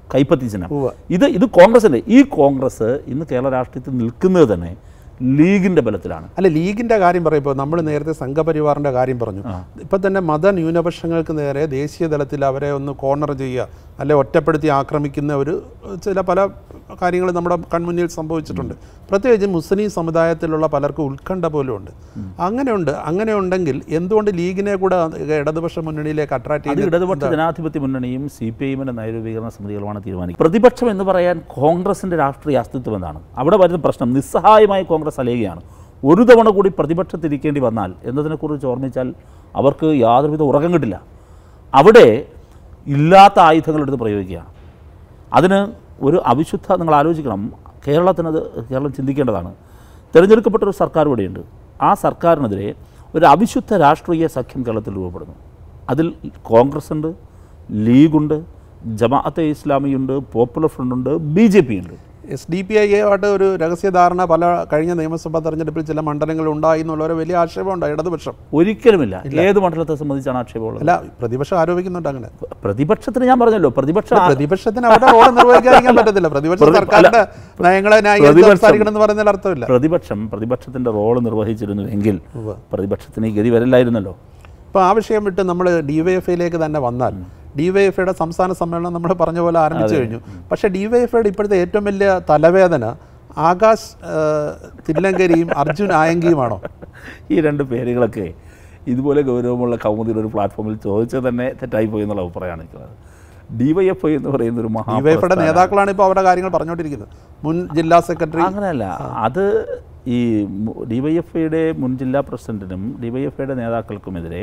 കൈപ്പത്തി ചിഹ്നം. ഇത് ഇത് കോൺഗ്രസിൻ്റെ ഈ കോൺഗ്രസ് ഇന്ന് കേരള രാഷ്ട്രീയത്തിൽ നിൽക്കുന്നത് തന്നെ ലീഗിൻ്റെ ബലത്തിലാണ്. അല്ല, ലീഗിൻ്റെ കാര്യം പറയുമ്പോൾ നമ്മൾ നേരത്തെ സംഘപരിവാറിൻ്റെ കാര്യം പറഞ്ഞു. ഇപ്പം തന്നെ മത ന്യൂനപക്ഷങ്ങൾക്ക് നേരെ ദേശീയ തലത്തിൽ അവരെ ഒന്ന് കോർണർ ചെയ്യുക, അല്ലെ ഒറ്റപ്പെടുത്തി ആക്രമിക്കുന്ന ഒരു ചില പല കാര്യങ്ങൾ നമ്മുടെ കൺമുന്നിൽ സംഭവിച്ചിട്ടുണ്ട്. പ്രത്യേകിച്ച് മുസ്ലിം സമുദായത്തിലുള്ള പലർക്കും ഉത്കണ്ഠ പോലും ഉണ്ട്. അങ്ങനെയുണ്ട്. അങ്ങനെ ഉണ്ടെങ്കിൽ എന്തുകൊണ്ട് ലീഗിനെ കൂടെ ഇടതുപക്ഷ മുന്നണിയിലേക്ക് അട്രാക്ട് ചെയ്ത്? ഇടതുപക്ഷ ജനാധിപത്യ മുന്നണിയും സി പി ഐഎമ്മിൻ്റെ നയരൂപീകരണ സമിതികളുമാണ് തീരുമാനിക്കുന്നത്. പ്രതിപക്ഷം എന്ന് പറയാൻ കോൺഗ്രസിൻ്റെ രാഷ്ട്രീയ അസ്തിത്വം എന്താണ്? അവിടെ വരുന്ന പ്രശ്നം നിസ്സഹായമായി കോൺഗ്രസ് അലയുകയാണ്. ഒരു തവണ കൂടി പ്രതിപക്ഷത്തിരിക്കേണ്ടി വന്നാൽ എന്നതിനെക്കുറിച്ച് ഓർമ്മിച്ചാൽ അവർക്ക് യാതൊരുവിധ ഉറക്കം കിട്ടില്ല. അവിടെ ഇല്ലാത്ത ആയുധങ്ങളെടുത്ത് പ്രയോഗിക്കുകയാണ്. അതിന് ഒരു അവിശുദ്ധ, നിങ്ങൾ ആലോചിക്കണം, കേരളത്തിനത് കേരളം ചിന്തിക്കേണ്ടതാണ്. തിരഞ്ഞെടുക്കപ്പെട്ട ഒരു സർക്കാർ ഇവിടെയുണ്ട്. ആ സർക്കാരിനെതിരെ ഒരു അവിശുദ്ധ രാഷ്ട്രീയ സഖ്യം കേരളത്തിൽ രൂപപ്പെടുന്നു. അതിൽ കോൺഗ്രസ് ഉണ്ട്, ലീഗുണ്ട്, ജമാഅത്തെ ഇസ്ലാമിയുണ്ട്, പോപ്പുലർ ഫ്രണ്ടുണ്ട്, ബി ജെ പി ഉണ്ട്. എസ് ഡി പി ഐയുമായിട്ട് ഒരു രഹസ്യധാരണ പല കഴിഞ്ഞ നിയമസഭാ തെരഞ്ഞെടുപ്പിൽ ചില മണ്ഡലങ്ങൾ ഉണ്ടായി എന്നുള്ളൊരു വലിയ ആക്ഷേപമുണ്ട് ഇടതുപക്ഷം. ഒരിക്കലുമില്ല. ഏത് മണ്ഡലത്തെ സംബന്ധിച്ചാണ് ആക്ഷേപമുള്ളത്? അല്ല, പ്രതിപക്ഷം ആരോപിക്കുന്നുണ്ട് അങ്ങനെ. പ്രതിപക്ഷത്തിന് ഞാൻ പറഞ്ഞല്ലോ, പ്രതിപക്ഷ പ്രതിപക്ഷത്തിന് അവരുടെ റോൾ നിർവഹിക്കാൻ പറ്റത്തില്ല. പ്രതിപക്ഷം സർക്കാരിന്റെ നയങ്ങളെ സംസാരിക്കണമെന്ന് പറയുന്നതിൽ അർത്ഥമില്ല. പ്രതിപക്ഷം പ്രതിപക്ഷത്തിന്റെ റോൾ നിർവഹിച്ചിരുന്നുവെങ്കിൽ പ്രതിപക്ഷത്തിന് ഈ ഗതി വരില്ലായിരുന്നല്ലോ. ഇപ്പോൾ ആ വിഷയം വിട്ട് നമ്മൾ ഡി വൈ എഫ് ഐയിലേക്ക് തന്നെ വന്നാൽ, ഡി വൈ എഫ് ഐയുടെ സംസ്ഥാന സമ്മേളനം നമ്മൾ പറഞ്ഞ പോലെ ആരംഭിച്ചു കഴിഞ്ഞു. പക്ഷേ ഡി വൈ എഫ് ഐയുടെ ഇപ്പോഴത്തെ ഏറ്റവും വലിയ തലവേദന ആകാശ് തില്ലങ്കരിയും അർജുൻ ആയങ്കിയുമാണോ? ഈ രണ്ട് പേരുകളൊക്കെ ഇതുപോലെ ഗൗരവമുള്ള കൗമുദിയുടെ ഒരു പ്ലാറ്റ്ഫോമിൽ ചോദിച്ചത് തന്നെ തെറ്റായിപ്പോയി എന്നുള്ള അഭിപ്രായമാണ് എനിക്കുള്ളത്. ഡി വൈ എഫ് ഐ എന്ന് പറയുന്ന ഒരു മഹാ ഡി വൈ എഫ് ഐയുടെ നേതാക്കളാണ് ഇപ്പോൾ അവരുടെ കാര്യങ്ങൾ പറഞ്ഞുകൊണ്ടിരിക്കുന്നത്. മുൻ ജില്ലാ സെക്രട്ടറി അങ്ങനെയല്ല, അത് ഈ ഡി വൈ എഫ് ഐയുടെ മുൻ ജില്ലാ പ്രസിഡന്റിനും ഡി വൈ എഫ് ഐയുടെ നേതാക്കൾക്കുമെതിരെ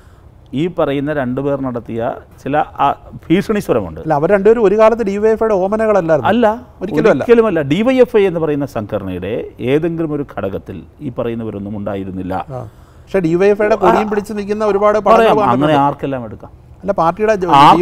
ഈ പറയുന്ന രണ്ടുപേർ നടത്തിയ ചില ഭീഷണി സ്വരമുണ്ട്. അല്ല, അവർ രണ്ടുപേരും ഒരു കാലത്ത് ഡി വൈ എഫ് ഐയുടെ ഓമനകളല്ലായിരുന്നു. അല്ല, ഒരിക്കലുമല്ല. ഡി വൈ എഫ് ഐ എന്ന് പറയുന്ന സംഘടനയുടെ ഏതെങ്കിലും ഒരു ഘടകത്തിൽ ഈ പറയുന്നവരൊന്നും ഉണ്ടായിരുന്നില്ല. പക്ഷേ ഡി വൈ എഫ് ഐയുടെ കൊടിയും പിടിച്ച് നിൽക്കുന്ന ഒരുപാട് അങ്ങനെ ആർക്കെല്ലാം എടുക്കാം. അല്ല, പാർട്ടിയുടെ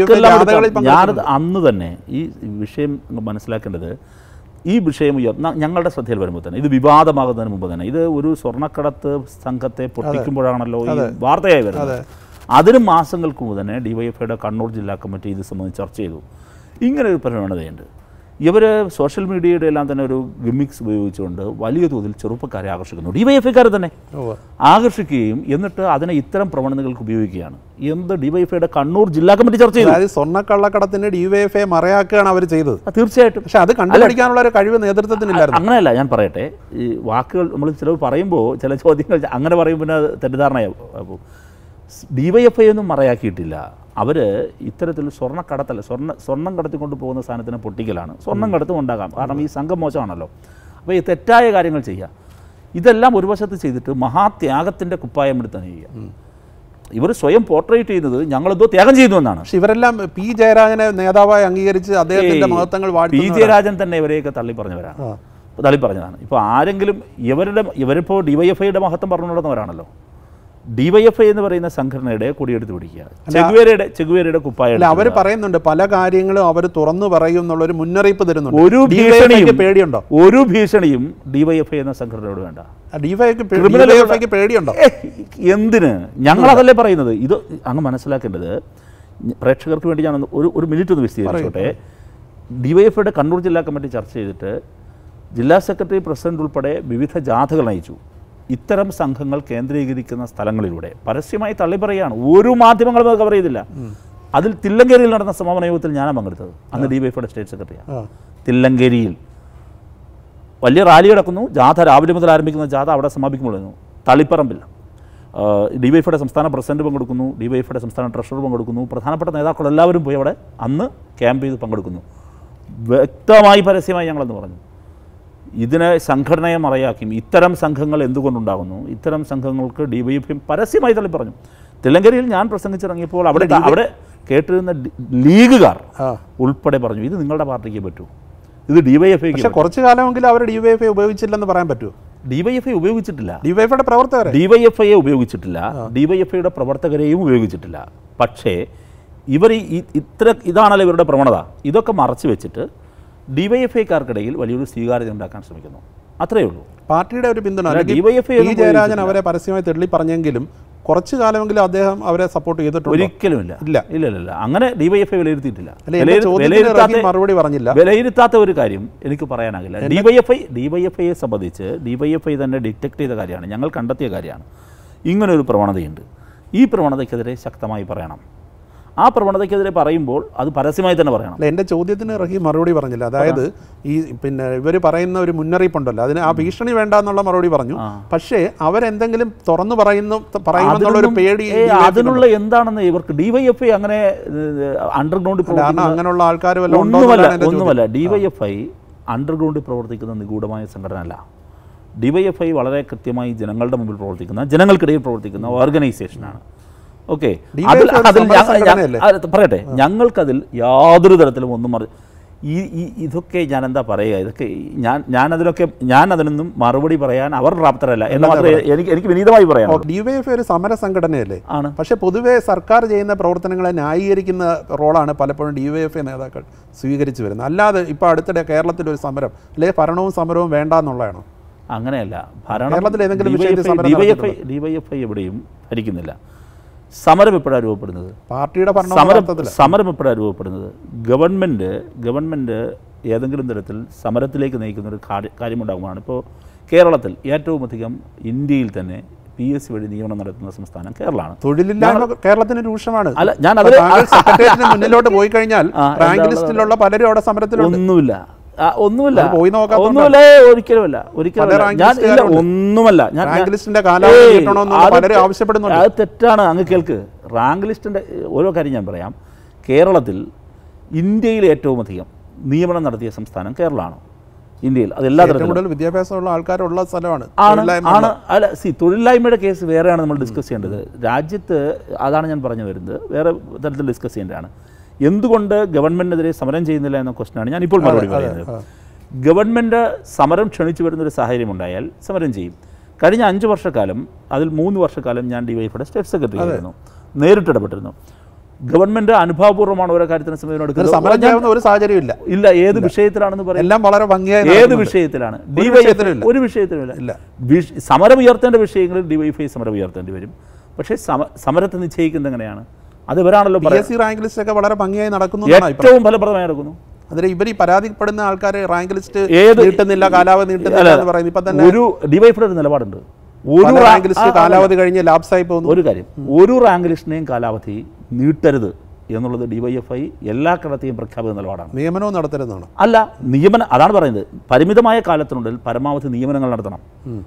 ഞാനത് അന്ന് തന്നെ ഈ വിഷയം മനസ്സിലാക്കേണ്ടത്, ഈ വിഷയം ഉയർന്ന ഞങ്ങളുടെ ശ്രദ്ധയിൽ വരുമ്പോൾ തന്നെ, ഇത് വിവാദമാകുന്നതിന് മുമ്പ് തന്നെ, ഇത് ഒരു സ്വർണ്ണക്കടത്ത് സംഘത്തെ പൊട്ടിക്കുമ്പോഴാണല്ലോ ഈ വാർത്തയായി വരുന്നത്. അതിന് മാസങ്ങൾക്ക് മുമ്പ് തന്നെ ഡി വൈ എഫ് ഐയുടെ കണ്ണൂർ ജില്ലാ കമ്മിറ്റി ഇത് സംബന്ധിച്ച് ചർച്ച ചെയ്തു. ഇങ്ങനെ ഒരു പ്രവണതയുണ്ട്. ഇവർ സോഷ്യൽ മീഡിയയുടെ എല്ലാം തന്നെ ഒരു ഗിമിക്സ് ഉപയോഗിച്ചുകൊണ്ട് വലിയ തോതിൽ ചെറുപ്പക്കാരെ ആകർഷിക്കുന്നു. ഡി വൈ എഫ് ഐക്കാരെ തന്നെ ആകർഷിക്കുകയും എന്നിട്ട് അതിനെ ഇത്തരം പ്രവണതകൾക്ക് ഉപയോഗിക്കുകയാണ്. എന്ത് ഡി വൈ എഫ് ഐയുടെ കണ്ണൂർ ജില്ലാ കമ്മിറ്റി ചർച്ച ചെയ്തു. അതായത് സ്വർണ്ണക്കള്ളക്കടത്തിന് ഡി വൈ എഫ് ഐ മറയാക്കുകയാണ് അവർ ചെയ്തത്. തീർച്ചയായിട്ടും. പക്ഷേ അത് കണ്ടുപിടിക്കാനുള്ള ഒരു കഴിവ് നേതൃത്വത്തിനില്ലായിരുന്നു. അങ്ങനെയല്ല, ഞാൻ പറയട്ടെ, ഈ വാക്കുകൾ നമ്മൾ ചിലവ് പറയുമ്പോൾ ചില ചോദ്യങ്ങൾ അങ്ങനെ പറയുമ്പോൾ പിന്നെ തെറ്റിദ്ധാരണയാവും. അപ്പോൾ ഡി വൈ എഫ് ഐ ഒന്നും മറയാക്കിയിട്ടില്ല. അവർ ഇത്തരത്തിൽ സ്വർണ്ണക്കടത്തല്ല, സ്വർണ്ണ സ്വർണ്ണം കടത്തിക്കൊണ്ട് പോകുന്ന സാധനത്തിന് പൊട്ടിക്കലാണ്. സ്വർണ്ണം കടത്തും ഉണ്ടാകാം, കാരണം ഈ സംഘം മോശമാണല്ലോ. അപ്പോൾ ഈ തെറ്റായ കാര്യങ്ങൾ ചെയ്യുക, ഇതെല്ലാം ഒരു വശത്ത് ചെയ്തിട്ട് മഹാത്യാഗത്തിൻ്റെ കുപ്പായം എടുത്താണ് ചെയ്യുക. ഇവർ സ്വയം പോർട്രേറ്റ് ചെയ്യുന്നത് ഞങ്ങളെന്തോ ത്യാഗം ചെയ്തു എന്നാണ്. പക്ഷെ ഇവരെല്ലാം പി ജയരാജനെ നേതാവായി അംഗീകരിച്ച് അദ്ദേഹത്തിൻ്റെ മഹത്വങ്ങൾ വാഴ്ത്തി. പി ജയരാജൻ തന്നെ ഇവരെയൊക്കെ തള്ളി പറഞ്ഞവരാണ്, തള്ളി പറഞ്ഞതാണ്. ഇപ്പോൾ ആരെങ്കിലും ഇവരുടെ ഇവരിപ്പോൾ ഡി വൈ എഫ് ഐയുടെ മഹത്വം പറഞ്ഞു നടന്നവരാണല്ലോ. ഡി വൈ എഫ് ഐ എന്ന് പറയുന്ന സംഘടനയുടെ കൊടിയെടുത്ത് പിടിക്കുക, ചെഗുവേരയുടെ ചെഗുവേരയുടെ കുപ്പായം. അവർ പറയുന്നുണ്ട് പല കാര്യങ്ങളും അവർ തുറന്നു പറയും എന്നുള്ളൊരു മുന്നറിയിപ്പ് തരുന്നുണ്ട്. ഒരു ഭീഷണിയും പേടിയുണ്ടോ? ഒരു ഭീഷണിയും ഡി വൈ എഫ് ഐ എന്ന സംഘടനയോട് വേണ്ട. ഡിവൈഎഫ്ഐക്ക് പേടിയുണ്ടോ? എന്തിന്? ഞങ്ങളതല്ലേ പറയുന്നത്. ഇത് അങ്ങ് മനസ്സിലാക്കേണ്ടത്, പ്രേക്ഷകർക്ക് വേണ്ടി ഞാൻ ഒരു ഒരു മിനിറ്റ് ഒന്ന് വിശദീകരിച്ചോട്ടെ. ഡി വൈ എഫ് ഐയുടെ കണ്ണൂർ ജില്ലാ കമ്മിറ്റി ചർച്ച ചെയ്തിട്ട് ജില്ലാ സെക്രട്ടറി, പ്രസിഡന്റ് ഉൾപ്പെടെ വിവിധ ജാഥകൾ നയിച്ചു. ഇത്തരം സംഘങ്ങൾ കേന്ദ്രീകരിക്കുന്ന സ്ഥലങ്ങളിലൂടെ പരസ്യമായി തള്ളിപ്പറയാണ്. ഒരു മാധ്യമങ്ങളും അത് കവർ ചെയ്തില്ല. അതിൽ തില്ലങ്കേരിയിൽ നടന്ന സമാപന യോഗത്തിൽ ഞാനാണ് പങ്കെടുത്തത്. അന്ന് ഡി വൈ എഫ് ഐയുടെ സ്റ്റേറ്റ് സെക്രട്ടറിയാണ്. തില്ലങ്കേരിയിൽ വലിയ റാലി നടക്കുന്നു. ജാഥ രാവിലെ മുതൽ ആരംഭിക്കുന്ന ജാഥ അവിടെ സമാപിക്കുമ്പോഴായിരുന്നു. തളിപ്പറമ്പിൽ ഡി വൈ എഫ് ഐയുടെ സംസ്ഥാന പ്രസിഡന്റ് പങ്കെടുക്കുന്നു, ഡി വൈ എഫ് ഐയുടെ സംസ്ഥാന ട്രഷറർ പങ്കെടുക്കുന്നു, പ്രധാനപ്പെട്ട നേതാക്കൾ എല്ലാവരും പോയി അവിടെ അന്ന് ക്യാമ്പ് ചെയ്ത് പങ്കെടുക്കുന്നു. വ്യക്തമായി പരസ്യമായി ഞങ്ങളെന്ന് പറഞ്ഞു, ഇതിനെ സംഘടനയെ മറയാക്കിയും ഇത്തരം സംഘങ്ങൾ എന്തുകൊണ്ടുണ്ടാകുന്നു, ഇത്തരം സംഘങ്ങൾക്ക് ഡി വൈ എഫ് ഐ പരസ്യമായി തള്ളി പറഞ്ഞു. തില്ലങ്കരിയിൽ ഞാൻ പ്രസംഗിച്ചിറങ്ങിയപ്പോൾ അവിടെ അവിടെ കേട്ടിരുന്ന ലീഗുകാർ ഉൾപ്പെടെ പറഞ്ഞു, ഇത് നിങ്ങളുടെ പാർട്ടിക്ക് പറ്റൂ, ഇത് ഡി വൈ എഫ് ഐക്ക്. കുറച്ചു കാലമെങ്കിലും അവർ ഡി വൈ എഫ് ഐ ഉപയോഗിച്ചില്ലെന്ന് പറയാൻ പറ്റുമോ? ഡി വൈ എഫ് ഐ ഉപയോഗിച്ചിട്ടില്ല. ഡി വൈ എഫ് ഐയുടെ പ്രവർത്തകരെ ഡി വൈ എഫ് ഐയെ ഉപയോഗിച്ചിട്ടില്ല, ഡി വൈ എഫ് ഐയുടെ പ്രവർത്തകരെയും ഉപയോഗിച്ചിട്ടില്ല. പക്ഷേ ഇവർ ഇത്ര ഇതാണല്ലോ ഇവരുടെ പ്രവണത. ഇതൊക്കെ മറച്ചു വെച്ചിട്ട് ഡി വൈ എഫ് ഐക്കാർക്കിടയിൽ വലിയൊരു സ്വീകാര്യത ഉണ്ടാക്കാൻ ശ്രമിക്കുന്നു. അത്രയേ ഉള്ളൂ. പാർട്ടിയുടെ ഒരു പിന്തുണ. D Y F I Jayarajan അവരെ പരസ്യമായി തെള്ളി പറഞ്ഞെങ്കിലും കുറച്ചു കാലമെങ്കിലും അദ്ദേഹം അവരെ സപ്പോർട്ട് ചെയ്തിട്ടുണ്ട്? ഒരിക്കലുമില്ല. ഇല്ല ഇല്ല ഇല്ല അങ്ങനെ ഡിവൈഎഫ്ഐ വിലയിരുത്തിയിട്ടില്ല. മറുപടി പറഞ്ഞില്ല. വിലയിരുത്താത്ത ഒരു കാര്യം എനിക്ക് പറയാനാകില്ല. ഡിവൈഎഫ്ഐ ഡിവൈഎഫ്ഐയെ സംബന്ധിച്ച് ഡിവൈഎഫ്ഐ തന്നെ ഡിറ്റക്ട് ചെയ്ത കാര്യമാണ്, ഞങ്ങൾ കണ്ടെത്തിയ കാര്യമാണ്. ഇങ്ങനൊരു പ്രവണതയുണ്ട്, ഈ പ്രവണതയ്ക്കെതിരെ ശക്തമായി പറയണം. ആ പ്രവണതയ്ക്കെതിരെ പറയുമ്പോൾ അത് പരസ്യമായി തന്നെ പറയണം. അല്ല, എൻ്റെ ചോദ്യത്തിന് റഹീം മറുപടി പറഞ്ഞില്ല. അതായത് ഈ പിന്നെ ഇവർ പറയുന്ന ഒരു മുന്നറിയിപ്പുണ്ടല്ലോ, അതിന് ആ ഭീഷണി വേണ്ട എന്നുള്ള മറുപടി പറഞ്ഞു. പക്ഷേ അവരെന്തെങ്കിലും തുറന്നു പറയുന്നു പറയുമെന്നുള്ളൊരു പേടി അതിനുള്ള എന്താണെന്ന് ഇവർക്ക് ഡിവൈഎഫ്ഐ അങ്ങനെ അണ്ടർഗ്രൗണ്ടിൽ അങ്ങനെയുള്ള ആൾക്കാർ ഒന്നുമല്ല ഒന്നുമല്ല ഡിവൈഎഫ്ഐ അണ്ടർഗ്രൗണ്ടിൽ പ്രവർത്തിക്കുന്ന നിഗൂഢമായ സംഘടന അല്ല. ഡിവൈഎഫ്ഐ വളരെ കൃത്യമായി ജനങ്ങളുടെ മുമ്പിൽ പ്രവർത്തിക്കുന്ന, ജനങ്ങൾക്കിടയിൽ പ്രവർത്തിക്കുന്ന ഓർഗനൈസേഷനാണ്. ഓക്കെ, അതിൽ പറയട്ടെ, ഞങ്ങൾക്കതിൽ യാതൊരു തരത്തിലും ഒന്നും മറി ഈ ഈ ഇതൊക്കെ ഞാൻ എന്താ പറയുക, ഇതൊക്കെ ഞാൻ ഞാനതിലൊക്കെ ഞാൻ അതിനൊന്നും മറുപടി പറയാൻ അവർ പ്രാപ്തരല്ല എന്ന് മാത്രമേ എനിക്ക് എനിക്ക് വിനീതമായി പറയാം. ഡിവൈഎഫ്ഐ ഒരു സമര സംഘടനയല്ലേ ആണ്, പക്ഷേ പൊതുവേ സർക്കാർ ചെയ്യുന്ന പ്രവർത്തനങ്ങളെ ന്യായീകരിക്കുന്ന റോളാണ് പലപ്പോഴും ഡിവൈഎഫ്ഐ നേതാക്കൾ സ്വീകരിച്ചു വരുന്നത്. അല്ലാതെ ഇപ്പോൾ അടുത്തിടെ കേരളത്തിലൊരു സമരം അല്ലെങ്കിൽ ഭരണവും സമരവും വേണ്ട എന്നുള്ളതാണോ? അങ്ങനെയല്ല. ഭരണം ഡിവൈഎഫ്ഐ ഡിവൈഎഫ്ഐ എവിടെയും ഭരിക്കുന്നില്ല. സമരം എപ്പോഴാണ് രൂപപ്പെടുന്നത്? പാർട്ടിയുടെ സമരം സമരം എപ്പോഴാണ് രൂപപ്പെടുന്നത്? ഗവൺമെൻറ് ഗവൺമെൻറ് ഏതെങ്കിലും തരത്തിൽ സമരത്തിലേക്ക് നയിക്കുന്ന ഒരു കാര്യമുണ്ടാകുമ്പോഴാണ്. ഇപ്പോൾ കേരളത്തിൽ ഏറ്റവും അധികം ഇന്ത്യയിൽ തന്നെ പി എസ് സി വഴി നിയമനം നടത്തുന്ന സംസ്ഥാനം കേരളമാണ്. തൊഴിലില്ലായ്മ കേരളത്തിന് രൂക്ഷമാണ്. അല്ല, ഞാൻ സെക്രട്ടേറിയറ്റിന് മുന്നിലോട്ട് പോയി കഴിഞ്ഞാൽ റാങ്ക് ലിസ്റ്റിലുള്ള പലരും അവിടെ സമരത്തിലുണ്ട്. ഒന്നുമില്ല ഒന്നുമില്ല ഒന്നുമില്ല ഒരിക്കലുമല്ല ഒരിക്കലും ഒന്നുമല്ല. അത് തെറ്റാണ്. അങ്ങ് കേൾക്ക്, റാങ്ക് ലിസ്റ്റിൻ്റെ ഓരോ കാര്യം ഞാൻ പറയാം. കേരളത്തിൽ ഇന്ത്യയിൽ ഏറ്റവും അധികം നിയമനം നടത്തിയ സംസ്ഥാനം കേരളമാണ്. ഇന്ത്യയിൽ അത് എല്ലാ തരത്തിലും വിദ്യാഭ്യാസമുള്ള ആൾക്കാരുള്ള സ്ഥലമാണ്. ആണ് അല്ല സി തൊഴിലില്ലായ്മയുടെ കേസ് വേറെയാണ് നമ്മൾ ഡിസ്കസ് ചെയ്യേണ്ടത്. രാജ്യത്ത് അതാണ് ഞാൻ പറഞ്ഞു വരുന്നത്, വേറെ തരത്തിൽ ഡിസ്കസ് ചെയ്യേണ്ടതാണ്. എന്തുകൊണ്ട് ഗവൺമെൻറ്റിനെതിരെ സമരം ചെയ്യുന്നില്ല എന്ന ക്വസ്റ്റ്യനാണ് ഞാൻ ഇപ്പോൾ മറുപടി പറയുന്നത്. ഗവൺമെൻറ് സമരം ക്ഷണിച്ചു വരുന്നൊരു സാഹചര്യം ഉണ്ടായാൽ സമരം ചെയ്യും. കഴിഞ്ഞ അഞ്ച് വർഷക്കാലം അതിൽ മൂന്ന് വർഷക്കാലം ഞാൻ ഡിവൈഎഫ്ഐയുടെ സ്റ്റേറ്റ് സെക്രട്ടറി ആയിരുന്നു, നേരിട്ട് ഇടപെട്ടിരുന്നു. ഗവൺമെൻറ് അനുഭാവപൂർവ്വമാണ് ഓരോ കാര്യത്തിന് സമയം എടുക്കുന്നത്. ഒരു സാഹചര്യമില്ല ഇല്ല. ഏത് വിഷയത്തിലാണെന്ന് പറയാം, എല്ലാം വളരെ ഭംഗിയായി. ഏത് വിഷയത്തിലാണ്? ഡിവൈഎഫ്ഐ ഒരു വിഷയത്തിലുമില്ല. സമരം ഉയർത്തേണ്ട വിഷയങ്ങളിൽ ഡിവൈഎഫ്ഐ സമരം ഉയർത്തേണ്ടി വരും. പക്ഷേ സമരത്തെ നിശ്ചയിക്കുന്നത് എങ്ങനെയാണ്? അത് ഇവരാണല്ലോ. റാങ്ക് ലിസ്റ്റ് ഒക്കെ വളരെ ഭംഗിയായി നടക്കുന്നു, ഏറ്റവും ഫലപ്രദമായി നടക്കുന്നു. അതിൽ ഇവർ ഈ പരാതിപ്പെടുന്ന ആൾക്കാർ റാങ്ക് ലിസ്റ്റ് നീട്ടുന്നില്ല, കാലാവധി നീട്ടുന്നില്ല എന്ന് പറയുന്നത്. ഇപ്പൊ തന്നെ ഒരു ഡിവൈഎഫ്ഐയുടെ ഒരു നിലപാടുണ്ട്. ഒരു റാങ്ക് ലിസ്റ്റ് കാലാവധി കഴിഞ്ഞ് ലാപ്സായി പോകുന്നു. ഒരു കാര്യം, ഒരു റാങ്ക് ലിസ്റ്റിനെയും കാലാവധി നീട്ടരുത് എന്നുള്ളത് ഡിവൈഎഫ്ഐ എല്ലാ കാലത്തെയും പ്രഖ്യാപിത നിലപാടാണ്. നിയമനവും നടത്തരുതെന്നാണ്. അല്ല, നിയമനം അതാണ് പറയുന്നത്. പരിമിതമായ കാലത്തിനുള്ളിൽ പരമാവധി നിയമനങ്ങൾ നടത്തണം.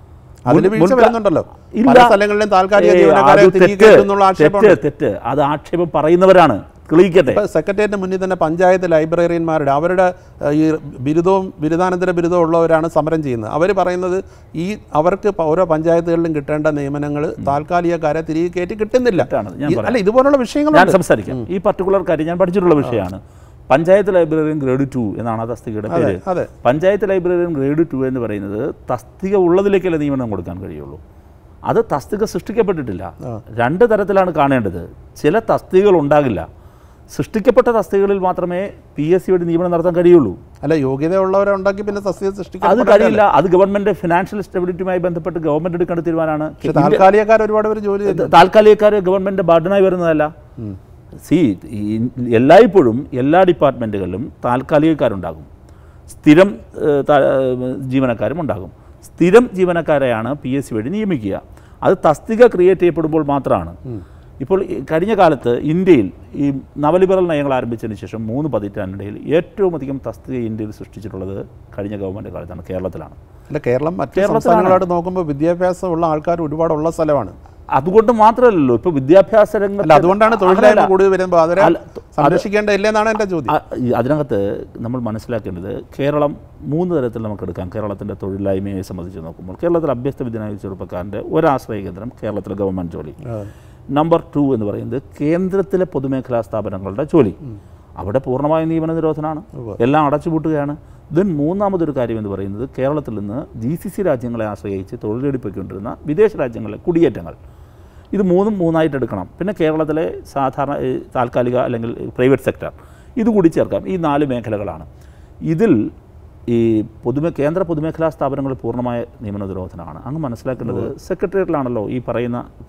തെറ്റ്. അത് ആക്ഷേപം പറയുന്നവരാണ്. തെളിയിക്കട്ടെ. സെക്രട്ടേറിയറ്റിന് മുന്നിൽ തന്നെ പഞ്ചായത്ത് ലൈബ്രറിയന്മാരുടെ അവരുടെ ഈ ബിരുദവും ബിരുദാനന്തര ബിരുദവും ഉള്ളവരാണ് സമരം ചെയ്യുന്നത്. അവർ പറയുന്നത് ഈ അവർക്ക് ഓരോ പഞ്ചായത്തുകളിലും കിട്ടേണ്ട നിയമനങ്ങൾ താൽക്കാലികക്കാരെ തിരികെ കയറ്റി കിട്ടുന്നില്ല. അല്ല, ഇതുപോലുള്ള വിഷയങ്ങൾ ഞാൻ സംസാരിക്കാം. ഈ പർട്ടിക്കുലർ കാര്യം ഞാൻ പഠിച്ചിട്ടുള്ള വിഷയമാണ്. പഞ്ചായത്ത് ലൈബ്രറിയൻ ഗ്രേഡ് ടു എന്നാണ് ആ തസ്തികയുടെ പേര്. പഞ്ചായത്ത് ലൈബ്രറിയൻ ഗ്രേഡ് ടു എന്ന് പറയുന്നത് തസ്തിക ഉള്ളതിലേക്കല്ലേ നിയമനം കൊടുക്കാൻ കഴിയുള്ളൂ. അത് തസ്തിക സൃഷ്ടിക്കപ്പെട്ടിട്ടില്ല. രണ്ട് തരത്തിലാണ് കാണേണ്ടത്. ചില തസ്തികകൾ ഉണ്ടാകില്ല. സൃഷ്ടിക്കപ്പെട്ട തസ്തികകളിൽ മാത്രമേ പി എസ് സി വഴി നിയമനം നടത്താൻ കഴിയുള്ളൂ. അല്ല, യോഗ്യതയുള്ളവരെ ഉണ്ടാക്കി പിന്നെ തസ്തിക സൃഷ്ടിക്കാൻ അത് കഴിയില്ല. അത് ഗവൺമെന്റ് ഫിനാൻഷ്യൽ സ്റ്റെബിലിറ്റിയുമായി ബന്ധപ്പെട്ട് ഗവൺമെന്റ് എടുക്കേണ്ട തീരുമാനമാണ്. താൽക്കാലികക്കാർ ഒരുപാട് പേര് ജോലി താൽക്കാലികക്കാർ ഗവൺമെന്റ് ബർഡനായി വരുന്നതല്ല. സി എല്ലായ്പ്പോഴും എല്ലാ ഡിപ്പാർട്ട്മെൻറ്റുകളിലും താൽക്കാലികക്കാരുണ്ടാകും, സ്ഥിരം ജീവനക്കാരും ഉണ്ടാകും. സ്ഥിരം ജീവനക്കാരെയാണ് പി എസ് സി വഴി നിയമിക്കുക. അത് തസ്തിക ക്രിയേറ്റ് ചെയ്യപ്പെടുമ്പോൾ മാത്രമാണ്. ഇപ്പോൾ കഴിഞ്ഞ കാലത്ത് ഇന്ത്യയിൽ ഈ നവലിബറൽ നയങ്ങൾ ആരംഭിച്ചതിന് ശേഷം മൂന്ന് പതിറ്റാണ്ടിടയിൽ ഏറ്റവും അധികം തസ്തിക ഇന്ത്യയിൽ സൃഷ്ടിച്ചിട്ടുള്ളത് കഴിഞ്ഞ ഗവൺമെൻറ് കാലത്താണ്, കേരളത്തിലാണ്. അല്ല, കേരളം മറ്റേ സംസ്ഥാനങ്ങളായിട്ട് നോക്കുമ്പോൾ വിദ്യാഭ്യാസമുള്ള ആൾക്കാർ ഒരുപാടുള്ള സ്ഥലമാണ്. അതുകൊണ്ട് മാത്രമല്ലല്ലോ ഇപ്പോൾ വിദ്യാഭ്യാസ രംഗത്ത് അതുകൊണ്ടാണ് തൊഴിലില്ലായ്മ കൂടുതൽ വരുമ്പോൾ അതിനെ സംരക്ഷിക്കേണ്ടതില്ലെന്നാണ് എൻ്റെ ചോദ്യം. അതിനകത്ത് നമ്മൾ മനസ്സിലാക്കേണ്ടത് കേരളം മൂന്ന് തരത്തിൽ നമുക്ക് എടുക്കാം. കേരളത്തിൻ്റെ തൊഴിലില്ലായ്മയെ സംബന്ധിച്ച് നോക്കുമ്പോൾ കേരളത്തിൽ അഭ്യസ്ത വിദ്യനായ ചെറുപ്പക്കാരൻ്റെ ഒരാശ്രയ കേന്ദ്രം കേരളത്തിലെ ഗവൺമെൻറ് ജോലി. നമ്പർ ടു എന്ന് പറയുന്നത് കേന്ദ്രത്തിലെ പൊതുമേഖലാ സ്ഥാപനങ്ങളുടെ ജോലി. അവിടെ പൂർണ്ണമായ നിയമന നിരോധനമാണ്, എല്ലാം അടച്ചുപൂട്ടുകയാണ്. ദെൻ മൂന്നാമതൊരു കാര്യം എന്ന് പറയുന്നത് കേരളത്തിൽ നിന്ന് ജി സി സി രാജ്യങ്ങളെ ആശ്രയിച്ച് തൊഴിലെടുപ്പിക്കൊണ്ടിരുന്ന വിദേശ രാജ്യങ്ങളിലെ കുടിയേറ്റങ്ങൾ. ഇത് മൂന്നും മൂന്നായിട്ട് എടുക്കണം. പിന്നെ കേരളത്തിലെ സാധാരണ താൽക്കാലിക അല്ലെങ്കിൽ പ്രൈവറ്റ് സെക്ടർ ഇതുകൂടി ചേർക്കാം. ഈ നാല് മേഖലകളാണ്. ഇതിൽ ഈ പൊതുമേ കേന്ദ്ര പൊതുമേഖലാ സ്ഥാപനങ്ങൾ പൂർണ്ണമായ നിയമന നിരോധനമാണ്. അങ്ങ് മനസ്സിലാക്കേണ്ടത് സെക്രട്ടേറിയറ്റിലാണല്ലോ ഈ പറയുന്ന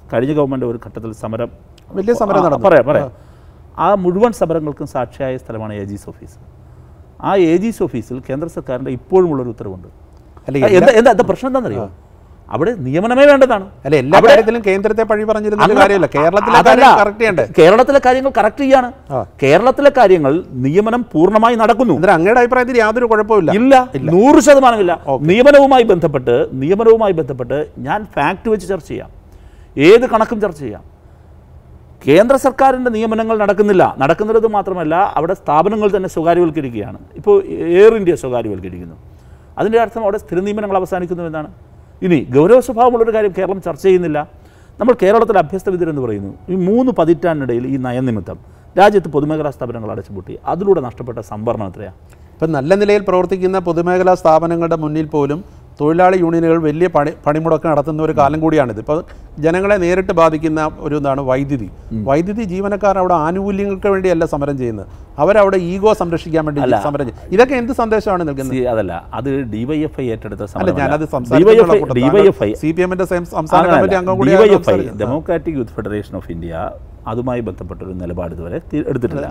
കഴിഞ്ഞ ഗവൺമെൻറ് ഒരു ഘട്ടത്തിൽ സമരം വലിയ സമരം നടന്നു. പറയാം പറയാം ആ മുഴുവൻ സമരങ്ങൾക്കും സാക്ഷിയായ സ്ഥലമാണ് എ ജിസ് ഓഫീസ്. ആ എ ജിസ് ഓഫീസിൽ കേന്ദ്ര സർക്കാരിൻ്റെ ഇപ്പോഴുമുള്ളൊരു ഉത്തരവുണ്ട്. എന്താ എന്താ എന്താ പ്രശ്നം എന്താണെന്നറിയോ? അവിടെ നിയമനമേ വേണ്ടതാണ്. അല്ല, എല്ലാ കാര്യത്തിലും കേന്ദ്രത്തെ പഴി പറഞ്ഞിരുന്ന കാര്യമല്ല. കേരളത്തിലെ കേരളത്തിലെ കാര്യങ്ങൾ കറക്റ്റ് ചെയ്യാണ്. കേരളത്തിലെ കാര്യങ്ങൾ നിയമനം പൂർണ്ണമായി നടക്കുന്നു. അങ്ങയുടെ അഭിപ്രായത്തിൽ യാതൊരു കുഴപ്പമില്ല? ഇല്ല, നൂറ് ശതമാനമില്ല. നിയമനവുമായി ബന്ധപ്പെട്ട് നിയമനവുമായി ബന്ധപ്പെട്ട് ഞാൻ ഫാക്ട് വെച്ച് ചർച്ച ചെയ്യാം, ഏത് കണക്കും ചർച്ച ചെയ്യാം. കേന്ദ്ര സർക്കാരിൻ്റെ നിയമനങ്ങൾ നടക്കുന്നില്ല. നടക്കുന്നത് മാത്രമല്ല, അവിടെ സ്ഥാപനങ്ങൾ തന്നെ സ്വകാര്യവൽക്കരിക്കുകയാണ്. ഇപ്പോൾ എയർ ഇന്ത്യ സ്വകാര്യവൽക്കരിക്കുന്നു. അതിൻ്റെ അർത്ഥം അവിടെ സ്ഥിര നിയമനങ്ങൾ അവസാനിക്കുന്നു എന്നാണ്. ഇനി ഗൗരവ സ്വഭാവമുള്ളൊരു കാര്യം കേരളം ചർച്ച ചെയ്യുന്നില്ല. നമ്മൾ കേരളത്തിലെ അഭ്യസ്ത വിദ്യരെന്ന് പറയുന്നു. ഈ മൂന്ന് പതിറ്റാണ്ടിനിടയിൽ ഈ നയനിമിത്തം രാജ്യത്ത് പൊതുമേഖലാ സ്ഥാപനങ്ങൾ അടച്ചുപൂട്ടി. അതിലൂടെ നഷ്ടപ്പെട്ട സംവരണം എത്രയാണ്? ഇപ്പം നല്ല നിലയിൽ പ്രവർത്തിക്കുന്ന പൊതുമേഖലാ സ്ഥാപനങ്ങളുടെ മുന്നിൽ പോലും തൊഴിലാളി യൂണിയനുകൾ വലിയ പണി പണിമുടക്ക് നടത്തുന്ന ഒരു കാലം കൂടിയാണിത്. ഇപ്പോൾ ജനങ്ങളെ നേരിട്ട് ബാധിക്കുന്ന ഒരു ഇതാണ് വൈദ്യുതി. വൈദ്യുതി ജീവനക്കാർ അവിടെ ആനുകൂല്യങ്ങൾക്ക് വേണ്ടിയല്ല സമരം ചെയ്യുന്നത്, അവരവിടെ ഈഗോ സംരക്ഷിക്കാൻ വേണ്ടി സമരം ചെയ്യും. ഇതൊക്കെ എന്ത് സന്ദേശമാണ് നൽകുന്നത്? അതല്ല, അത് ഡിവൈഎഫ്ഐ ഏറ്റെടുത്ത അല്ല, ഞാനത് സി പി എമ്മിന്റെ സംസ്ഥാന കമ്മിറ്റി അംഗം കൂടി democratic youth federation of India അതുമായി ബന്ധപ്പെട്ടൊരു നിലപാട് ഇതുവരെ എടുത്തിട്ടില്ല.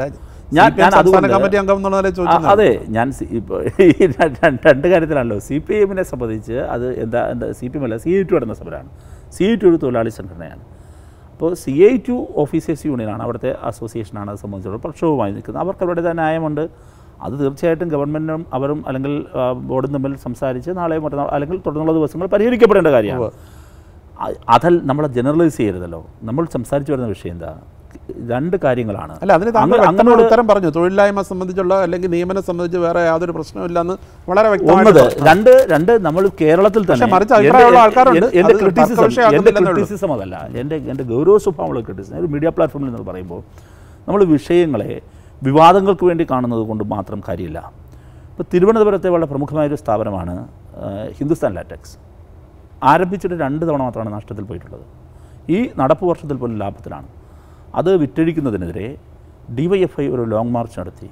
അതെ, ഞാൻ ഇപ്പോൾ ഈ രണ്ട് കാര്യത്തിലാണല്ലോ. സി പി എമ്മിനെ സംബന്ധിച്ച് അത് എന്താ എന്താ സി പി എം അല്ല, സി ഐ ടു നടന്ന സമരമാണ്. സി ഐ ടു ഒരു തൊഴിലാളി സംഘടനയാണ്. അപ്പോൾ സി ഐ ടു ഓഫീസേഴ്സ് യൂണിയനാണ്, അവിടുത്തെ അസോസിയേഷനാണ് അത് സംബന്ധിച്ചിടത്തോളം പ്രക്ഷോഭമായി നിൽക്കുന്നത്. അവർക്ക് അവരുടേതായ ന്യായമുണ്ട്. അത് തീർച്ചയായിട്ടും ഗവൺമെൻറ്റും അവരും അല്ലെങ്കിൽ ബോർഡും തമ്മിൽ സംസാരിച്ച് നാളെ മറ്റന്നാൾ അല്ലെങ്കിൽ തുടർന്നുള്ള ദിവസങ്ങൾ പരിഹരിക്കപ്പെടേണ്ട കാര്യമാണ്. അതിൽ നമ്മളെ ജനറലൈസ് ചെയ്യരുതല്ലോ. നമ്മൾ സംസാരിച്ചു വരുന്ന വിഷയം എന്താ? രണ്ട് കാര്യങ്ങളാണ്. അല്ല, അതിന് താങ്കൾ ഉത്തരം പറഞ്ഞു. തൊഴിലില്ലായ്മ സംബന്ധിച്ചുള്ള അല്ലെങ്കിൽ നിയമനം സംബന്ധിച്ച് വേറെ യാതൊരു പ്രശ്നമില്ലെന്ന് വളരെ വ്യക്തമാണ്. രണ്ട് രണ്ട് നമ്മൾ കേരളത്തിൽ തന്നെ എൻ്റെ ക്രിറ്റിസിസം അതല്ല, എൻ്റെ എൻ്റെ ഗൗരവ സ്വഭാവമുള്ള ക്രിറ്റിസിസം ഒരു മീഡിയ പ്ലാറ്റ്ഫോമിൽ നിന്ന് പറയുമ്പോൾ നമ്മൾ വിഷയങ്ങളെ വിവാദങ്ങൾക്ക് വേണ്ടി കാണുന്നത് കൊണ്ട് മാത്രം കാര്യമില്ല. ഇപ്പോൾ തിരുവനന്തപുരത്തെ വളരെ പ്രമുഖമായൊരു സ്ഥാപനമാണ് ഹിന്ദുസ്ഥാൻ ലാറ്റക്സ്. ആരംഭിച്ചിട്ട് രണ്ട് തവണ മാത്രമാണ് നഷ്ടത്തിൽ പോയിട്ടുള്ളത്. ഈ നടപ്പ് വർഷത്തിൽ പോലും ലാഭത്തിലാണ്. അത് വിറ്റഴിക്കുന്നതിനെതിരെ ഡിവൈഎഫ്ഐ ഒരു ലോങ് മാർച്ച് നടത്തി.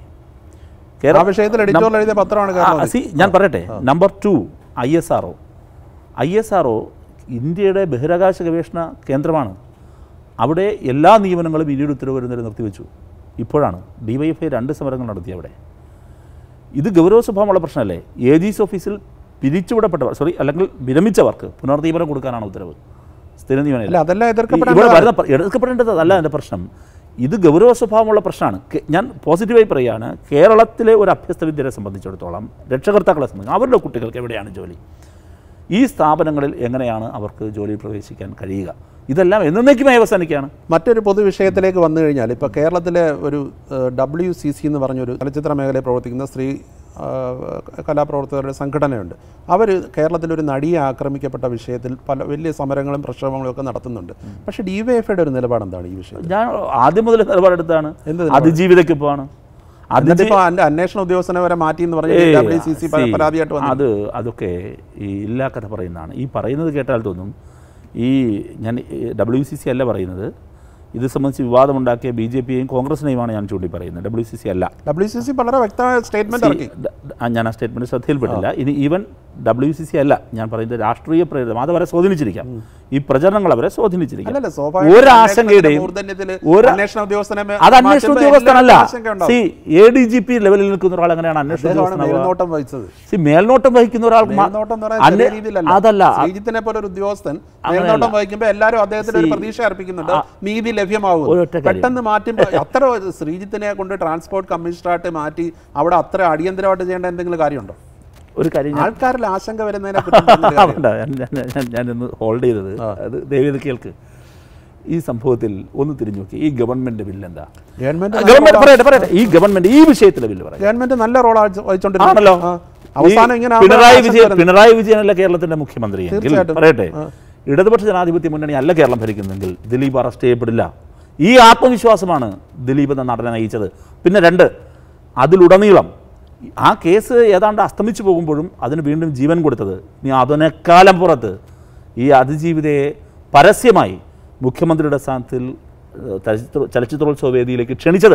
ഞാൻ പറയട്ടെ, number two I S R O I S R O ഇന്ത്യയുടെ ബഹിരാകാശ ഗവേഷണ കേന്ദ്രമാണ്. അവിടെ എല്ലാ നിയമനങ്ങളും ഇന്ത്യയുടെ ഉത്തരവ് വരുന്നവരെ നിർത്തിവെച്ചു. ഇപ്പോഴാണ് ഡിവൈഎഫ്ഐ രണ്ട് സമരങ്ങൾ നടത്തി അവിടെ. ഇത് ഗൗരവ സ്വഭാവമുള്ള പ്രശ്നമല്ലേ? എ ജിസ് ഓഫീസിൽ പിരിച്ചുവിടപ്പെട്ടവർ സോറി അല്ലെങ്കിൽ വിരമിച്ചവർക്ക് പുനർനിയമനം കൊടുക്കാനാണ് ഉത്തരവ്. സ്ഥിര നിയമനം എതിർക്കപ്പെടേണ്ടത് അല്ല എൻ്റെ പ്രശ്നം. ഇത് ഗൗരവ സ്വഭാവമുള്ള പ്രശ്നമാണ്. ഞാൻ പോസിറ്റീവായി പറയുകയാണ്. കേരളത്തിലെ ഒരു അഭ്യസ്ത വിദ്യരെ സംബന്ധിച്ചിടത്തോളം, രക്ഷകർത്താക്കളെ സംബന്ധിച്ച് അവരുടെ കുട്ടികൾക്ക് എവിടെയാണ് ജോലി, ഈ സ്ഥാപനങ്ങളിൽ എങ്ങനെയാണ് അവർക്ക് ജോലിയിൽ പ്രവേശിക്കാൻ കഴിയുക, ഇതെല്ലാം എന്നേക്കുമായി അവസാനിക്കുകയാണ്. മറ്റൊരു പൊതുവിഷയത്തിലേക്ക് വന്നു കഴിഞ്ഞാൽ, ഇപ്പോൾ കേരളത്തിലെ ഒരു ഡബ്ല്യു സി സി എന്ന് പറഞ്ഞൊരു ചലച്ചിത്ര മേഖലയിൽ പ്രവർത്തിക്കുന്ന സ്ത്രീ കലാപ്രവർത്തകരുടെ സംഘടനയുണ്ട്. അവർ കേരളത്തിലൊരു നടിയെ ആക്രമിക്കപ്പെട്ട വിഷയത്തിൽ പല വലിയ സമരങ്ങളും പ്രക്ഷോഭങ്ങളും ഒക്കെ നടത്തുന്നുണ്ട്. പക്ഷേ ഡി വൈ എഫ് ഐയുടെ ഒരു നിലപാട് എന്താണ് ഈ വിഷയം? ഞാൻ ആദ്യം മുതൽ നിലപാടെടുത്താണ്. അതിജീവിതയ്ക്കൊപ്പമാണ്. അതിപ്പോൾ അന്വേഷണ ഉദ്യോഗസ്ഥനെ വരെ മാറ്റി എന്ന് പറഞ്ഞ് ഡബ്ല്യു സി സി പരാതിയായിട്ട് വന്നു. അത് അതൊക്കെ ഈ ഇല്ലാ കഥ പറയുന്നതാണ്. ഈ പറയുന്നത് കേട്ടാൽ തോന്നും ഈ ഞാൻ ഡബ്ല്യു സി സി അല്ല പറയുന്നത്. ഇത് സംബന്ധിച്ച് വിവാദമുണ്ടാക്കിയ ബി ജെ പിയെയും കോൺഗ്രസിനെയുമാണ് ഞാൻ ചൂണ്ടി പറയുന്നത്. ഡബ്ല്യു സി സി അല്ല. ഡബ്ല്യു സി സി വളരെ വ്യക്തമായ സ്റ്റേറ്റ്മെന്റ് ഇറക്കി. ഞാൻ ആ സ്റ്റേറ്റ്മെന്റ് ശ്രദ്ധയിൽപ്പെട്ടില്ല. ഇനി ഈവൻ ഡബ്ല്യു സി സി അല്ല ഞാൻ പറയുന്നത്, രാഷ്ട്രീയ പ്രേരിതം. അത് അവരെ സ്വാധീനിച്ചിരിക്കാം. ഈ പ്രചരണങ്ങൾ അവരെ സ്വാധീനിച്ചിരിക്കാം. ഒരാശങ്കയുടെയും അത് അന്വേഷണ ഉദ്യോഗസ്ഥനല്ല. C A D G P ലെവലിൽ നിൽക്കുന്ന ഒരാൾ എങ്ങനെയാണ് അന്വേഷണ ഉദ്യോഗസ്ഥൻ? സി മേൽനോട്ടം വഹിക്കുന്ന ഒരാൾ അതല്ല. ശ്രീജിത്തിനെ പോലെ ഒരു ഉദ്യോഗസ്ഥൻ മേൽനോട്ടം വഹിക്കുമ്പോൾ എല്ലാവരും അദ്ദേഹത്തിന് ഒരു പ്രതീക്ഷ അർപ്പിക്കുന്നുണ്ട്, നീതി ലഭ്യമാകും. പെട്ടെന്ന് മാറ്റുമ്പോൾ അത്ര ശ്രീജിത്തിനെ കൊണ്ട് ട്രാൻസ്പോർട്ട് കമ്മീഷണറായിട്ട് മാറ്റി അവിടെ അത്ര അടിയന്തരമായിട്ട് ചെയ്യേണ്ട എന്തെങ്കിലും കാര്യമുണ്ടോ? ഒരു കാര്യം, ആൾക്കാരിൽ ആശങ്ക വരുന്നതിനെ ഞാനിന്ന് ഹോൾഡ് ചെയ്തത് അത് ദയവേത് കേൾക്ക്. ഈ സംഭവത്തിൽ ഒന്ന് തിരിഞ്ഞു നോക്കി. ഈ ഗവൺമെന്റ് ബില്ല് എന്താ? ഗവൺമെന്റ് പറയട്ടെ പറയട്ടെ ഈ ഗവൺമെന്റ് ഈ വിഷയത്തിലെ ബില്ല് പറയാം. ഗവൺമെന്റ് നല്ല റോൾ വഹിച്ചോണ്ടിരിക്കുകയാണല്ലോ. പിണറായി വിജയൻ പിണറായി വിജയനല്ല കേരളത്തിന്റെ മുഖ്യമന്ത്രി എങ്കിൽ പറയട്ടെ, ഇടതുപക്ഷ ജനാധിപത്യ മുന്നണി അല്ല കേരളം ഭരിക്കുന്നെങ്കിൽ ദിലീപ് അറസ്റ്റ് ചെയ്യപ്പെടില്ല. ഈ ആത്മവിശ്വാസമാണ് ദിലീപ് എന്ന നടനെ നയിച്ചത്. പിന്നെ രണ്ട്, അതിലുടനീളം ആ കേസ് ഏതാണ്ട് അസ്തമിച്ചു പോകുമ്പോഴും അതിന് വീണ്ടും ജീവൻ കൊടുത്തത്, ഇനി അതിനേക്കാലം പുറത്ത് ഈ അതിജീവിതയെ പരസ്യമായി മുഖ്യമന്ത്രിയുടെ സ്ഥാനത്തിൽ ചലച്ചിത്രോത്സവ വേദിയിലേക്ക് ക്ഷണിച്ചത്.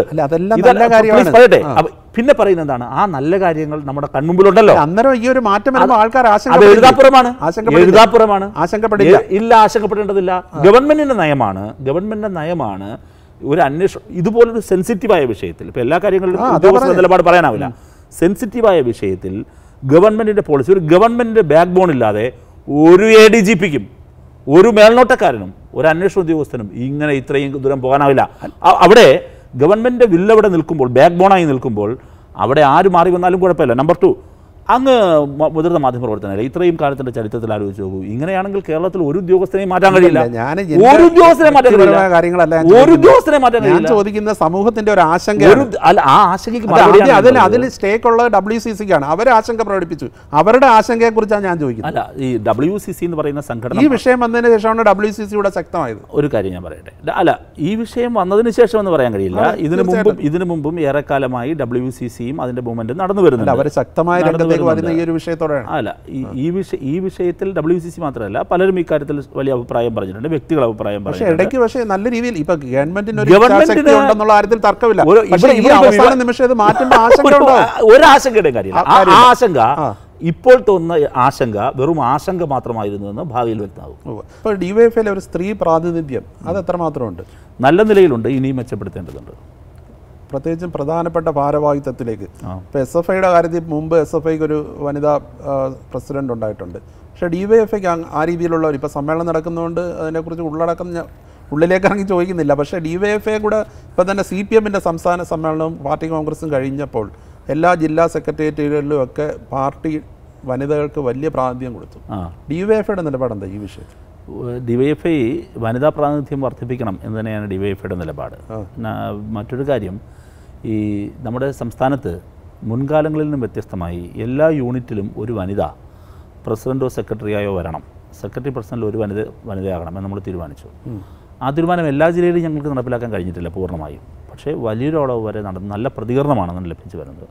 പറയട്ടെ, പിന്നെ പറയുന്നത് എന്താണ്, ആ നല്ല കാര്യങ്ങൾ നമ്മുടെ കൺമുമ്പിലുണ്ടല്ലോ. അന്നേരം ഈ ഒരു മാറ്റം ആൾക്കാർ എഴുതാപ്പുറമാണ് എഴുതാപ്പുറമാണ് ആശങ്കപ്പെടില്ല. ഇല്ല, ആശങ്കപ്പെടേണ്ടതില്ല. ഗവൺമെന്റിന്റെ നയമാണ് ഗവൺമെന്റിന്റെ നയമാണ് ഒരു അന്വേഷണം ഇതുപോലൊരു സെൻസിറ്റീവായ വിഷയത്തിൽ. ഇപ്പൊ എല്ലാ കാര്യങ്ങളിലും ഉദ്യോഗസ്ഥ നിലപാട് പറയാനാവില്ല. സെൻസിറ്റീവായ വിഷയത്തിൽ ഗവൺമെന്റിന്റെ പോളിസി, ഒരു ഗവൺമെന്റിന്റെ ബാക്ക് ബോൺ ഇല്ലാതെ ഒരു എ ഡി ജി പിക്കും ഒരു മേൽനോട്ടക്കാരനും ഒരു അന്വേഷണ ഉദ്യോഗസ്ഥനും ഇങ്ങനെ ഇത്രയും ദൂരം പോകാനാവില്ല. അവിടെ ഗവൺമെൻറ്റിൻ്റെ വില്ലവിടെ നിൽക്കുമ്പോൾ, ബാക്ക് ബോണായി നിൽക്കുമ്പോൾ, അവിടെ ആര് മാറി വന്നാലും കുഴപ്പമില്ല. നമ്പർ ടു, അങ്ങ് മുതിർന്ന മാധ്യമപ്രവർത്തനല്ലേ, ഇത്രയും കാലത്തിൻ്റെ ചരിത്രത്തിൽ ആലോചിച്ച് നോക്കൂ. ഇങ്ങനെയാണെങ്കിൽ കേരളത്തിൽ ഒരു ഉദ്യോഗസ്ഥനെയും മാറ്റാൻ കഴിയില്ല. ഒരു ഉദ്യോഗസ്ഥനെ മാറ്റാൻ കഴിയില്ല. ഒരു ഉദ്യോഗസ്ഥനെ മാറ്റാൻ കഴിയില്ല. ചോദിക്കുന്ന സമൂഹത്തിന്റെ ഒരു ആശങ്ക, അല്ല ആ ആശങ്കയ്ക്ക് അതിൽ അതിൽ സ്റ്റേക്ക് ഉള്ളത് ഡബ്ല്യു സി സിക്കാണ്. അവർ ആശങ്ക പ്രകടിപ്പിച്ചു. അവരുടെ ആശങ്കയെ കുറിച്ചാണ് ഞാൻ ചോദിക്കുന്നത്. അല്ല, ഈ ഡബ്ല്യു സി സി എന്ന് പറയുന്ന സംഘടന, ഈ വിഷയം വന്നതിന് ശേഷമാണ് ഡബ്ല്യു സി സിയുടെ ശക്തമായത്. ഒരു കാര്യം ഞാൻ പറയട്ടെ, അല്ല ഈ വിഷയം വന്നതിന് ശേഷം എന്ന് പറയാൻ കഴിയില്ല. ഇതിനു മുമ്പും ഇതിനു മുമ്പും ഏറെക്കാലമായി ഡബ്ല്യു സി സിയും അതിന്റെ മൂവ്മെന്റും നടന്നു വരുന്നുണ്ട്. അവർ ശക്തമായ വരുന്ന ഈ ഒരു വിഷയത്തോടെയാണ്. അല്ല, ഈ വിഷയ ഈ വിഷയത്തിൽ ഡബ്ല്യു സി സി മാത്രമല്ല പലരും ഇക്കാര്യത്തിൽ വലിയ അഭിപ്രായം പറഞ്ഞിട്ടുണ്ട്, വ്യക്തികൾ അഭിപ്രായം പറഞ്ഞിട്ടുണ്ട്. ഇടയ്ക്ക് പക്ഷേ നല്ല രീതിയിൽ ഇപ്പൊ ഗവൺമെന്റിന് ഉണ്ടെന്നുള്ള കാര്യത്തിൽ തർക്കമില്ല. അവസാന നിമിഷം ഇത് മാറ്റുമ്പോൾ ആശങ്ക ഒരാശങ്കയുടെ കാര്യമില്ല. ആ ആശങ്ക ഇപ്പോൾ തോന്നുന്ന ആശങ്ക വെറും ആശങ്ക മാത്രമായിരുന്നു എന്ന് ഭാവിയിൽ വ്യക്തമാകും. ഇപ്പോൾ ഡിവൈഎഫ്ഐയിലെ ഒരു സ്ത്രീ പ്രാതിനിധ്യം അത് എത്രമാത്രമുണ്ട്? നല്ല നിലയിലുണ്ട്, ഇനിയും മെച്ചപ്പെടുത്തേണ്ടതുണ്ട്. പ്രത്യേകിച്ചും പ്രധാനപ്പെട്ട ഭാരവാഹിത്വത്തിലേക്ക്. ഇപ്പോൾ എസ് എഫ് ഐയുടെ കാര്യത്തിൽ മുമ്പ് എസ് എഫ് ഐക്ക് ഒരു വനിതാ പ്രസിഡന്റ് ഉണ്ടായിട്ടുണ്ട്. പക്ഷേ ഡി വൈ എഫ് ഐക്ക് ആ രീതിയിലുള്ളവർ ഇപ്പോൾ സമ്മേളനം നടക്കുന്നതുകൊണ്ട് അതിനെക്കുറിച്ച് ഉള്ളടക്കം ഉള്ളിലേക്ക് ഇറങ്ങി ചോദിക്കുന്നില്ല. പക്ഷേ ഡി വൈ എഫ് ഐ കൂടെ ഇപ്പോൾ തന്നെ സി പി എമ്മിൻ്റെ സംസ്ഥാന സമ്മേളനവും പാർട്ടി കോൺഗ്രസും കഴിഞ്ഞപ്പോൾ എല്ലാ ജില്ലാ സെക്രട്ടേറിയറ്റുകളിലും ഒക്കെ പാർട്ടി വനിതകൾക്ക് വലിയ പ്രാതിനിധ്യം കൊടുത്തു. ഡി വൈ എഫ് ഐയുടെ നിലപാടെന്താ ഈ വിഷയത്തിൽ? ഡി വൈ എഫ് ഐ വനിതാ പ്രാതിനിധ്യം വർദ്ധിപ്പിക്കണം എന്ന് തന്നെയാണ് ഡി വൈ എഫ് ഐയുടെ നിലപാട്. മറ്റൊരു കാര്യം, ഈ നമ്മുടെ സംസ്ഥാനത്ത് മുൻകാലങ്ങളിൽ നിന്നും വ്യത്യസ്തമായി എല്ലാ യൂണിറ്റിലും ഒരു വനിത പ്രസിഡൻറ്റോ സെക്രട്ടറിയായോ വരണം. സെക്രട്ടറി പ്രസിഡന്റിൽ ഒരു വനിത വനിതയാകണമെന്ന് നമ്മൾ തീരുമാനിച്ചു. ആ തീരുമാനം എല്ലാ ജില്ലയിലും ഞങ്ങൾക്ക് നടപ്പിലാക്കാൻ കഴിഞ്ഞിട്ടില്ല പൂർണ്ണമായും. പക്ഷേ വലിയൊരളവ് വരെ നടന്ന് നല്ല പ്രതികരണമാണ് ലഭിച്ചു വരുന്നത്.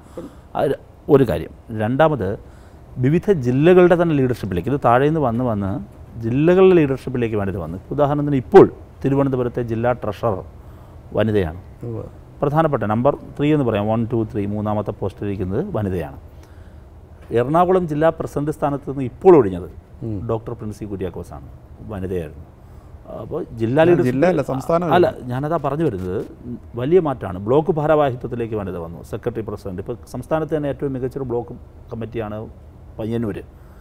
ഒരു കാര്യം. രണ്ടാമത്, വിവിധ ജില്ലകളുടെ തന്നെ ലീഡർഷിപ്പിലേക്ക്, ഇത് താഴെ നിന്ന് വന്ന് വന്ന് ജില്ലകളുടെ ലീഡർഷിപ്പിലേക്ക് വനിത വന്നു. ഉദാഹരണത്തിന് ഇപ്പോൾ തിരുവനന്തപുരത്തെ ജില്ലാ ട്രഷറർ വനിതയാണ്. പ്രധാനപ്പെട്ട നമ്പർ ത്രീ എന്ന് പറയാം, വൺ ടു ത്രീ മൂന്നാമത്തെ പോസ്റ്റിലിരിക്കുന്നത് വനിതയാണ്. എറണാകുളം ജില്ലാ പ്രസിഡന്റ് സ്ഥാനത്ത് നിന്ന് ഇപ്പോൾ ഒഴിഞ്ഞത് ഡോക്ടർ പ്രിൻസി കുര്യാക്കോസാണ്, വനിതയായിരുന്നു. അപ്പോൾ ജില്ലാ ലീഡർ സംസ്ഥാനം അല്ല, ഞാനതാ പറഞ്ഞു വരുന്നത്, വലിയ മാറ്റമാണ്. ബ്ലോക്ക് ഭാരവാഹിത്വത്തിലേക്ക് വനിത വന്നു, സെക്രട്ടറി പ്രസിഡന്റ്. ഇപ്പോൾ സംസ്ഥാനത്ത് തന്നെ ഏറ്റവും മികച്ചൊരു ബ്ലോക്ക് കമ്മിറ്റിയാണ് പയ്യന്നൂർ.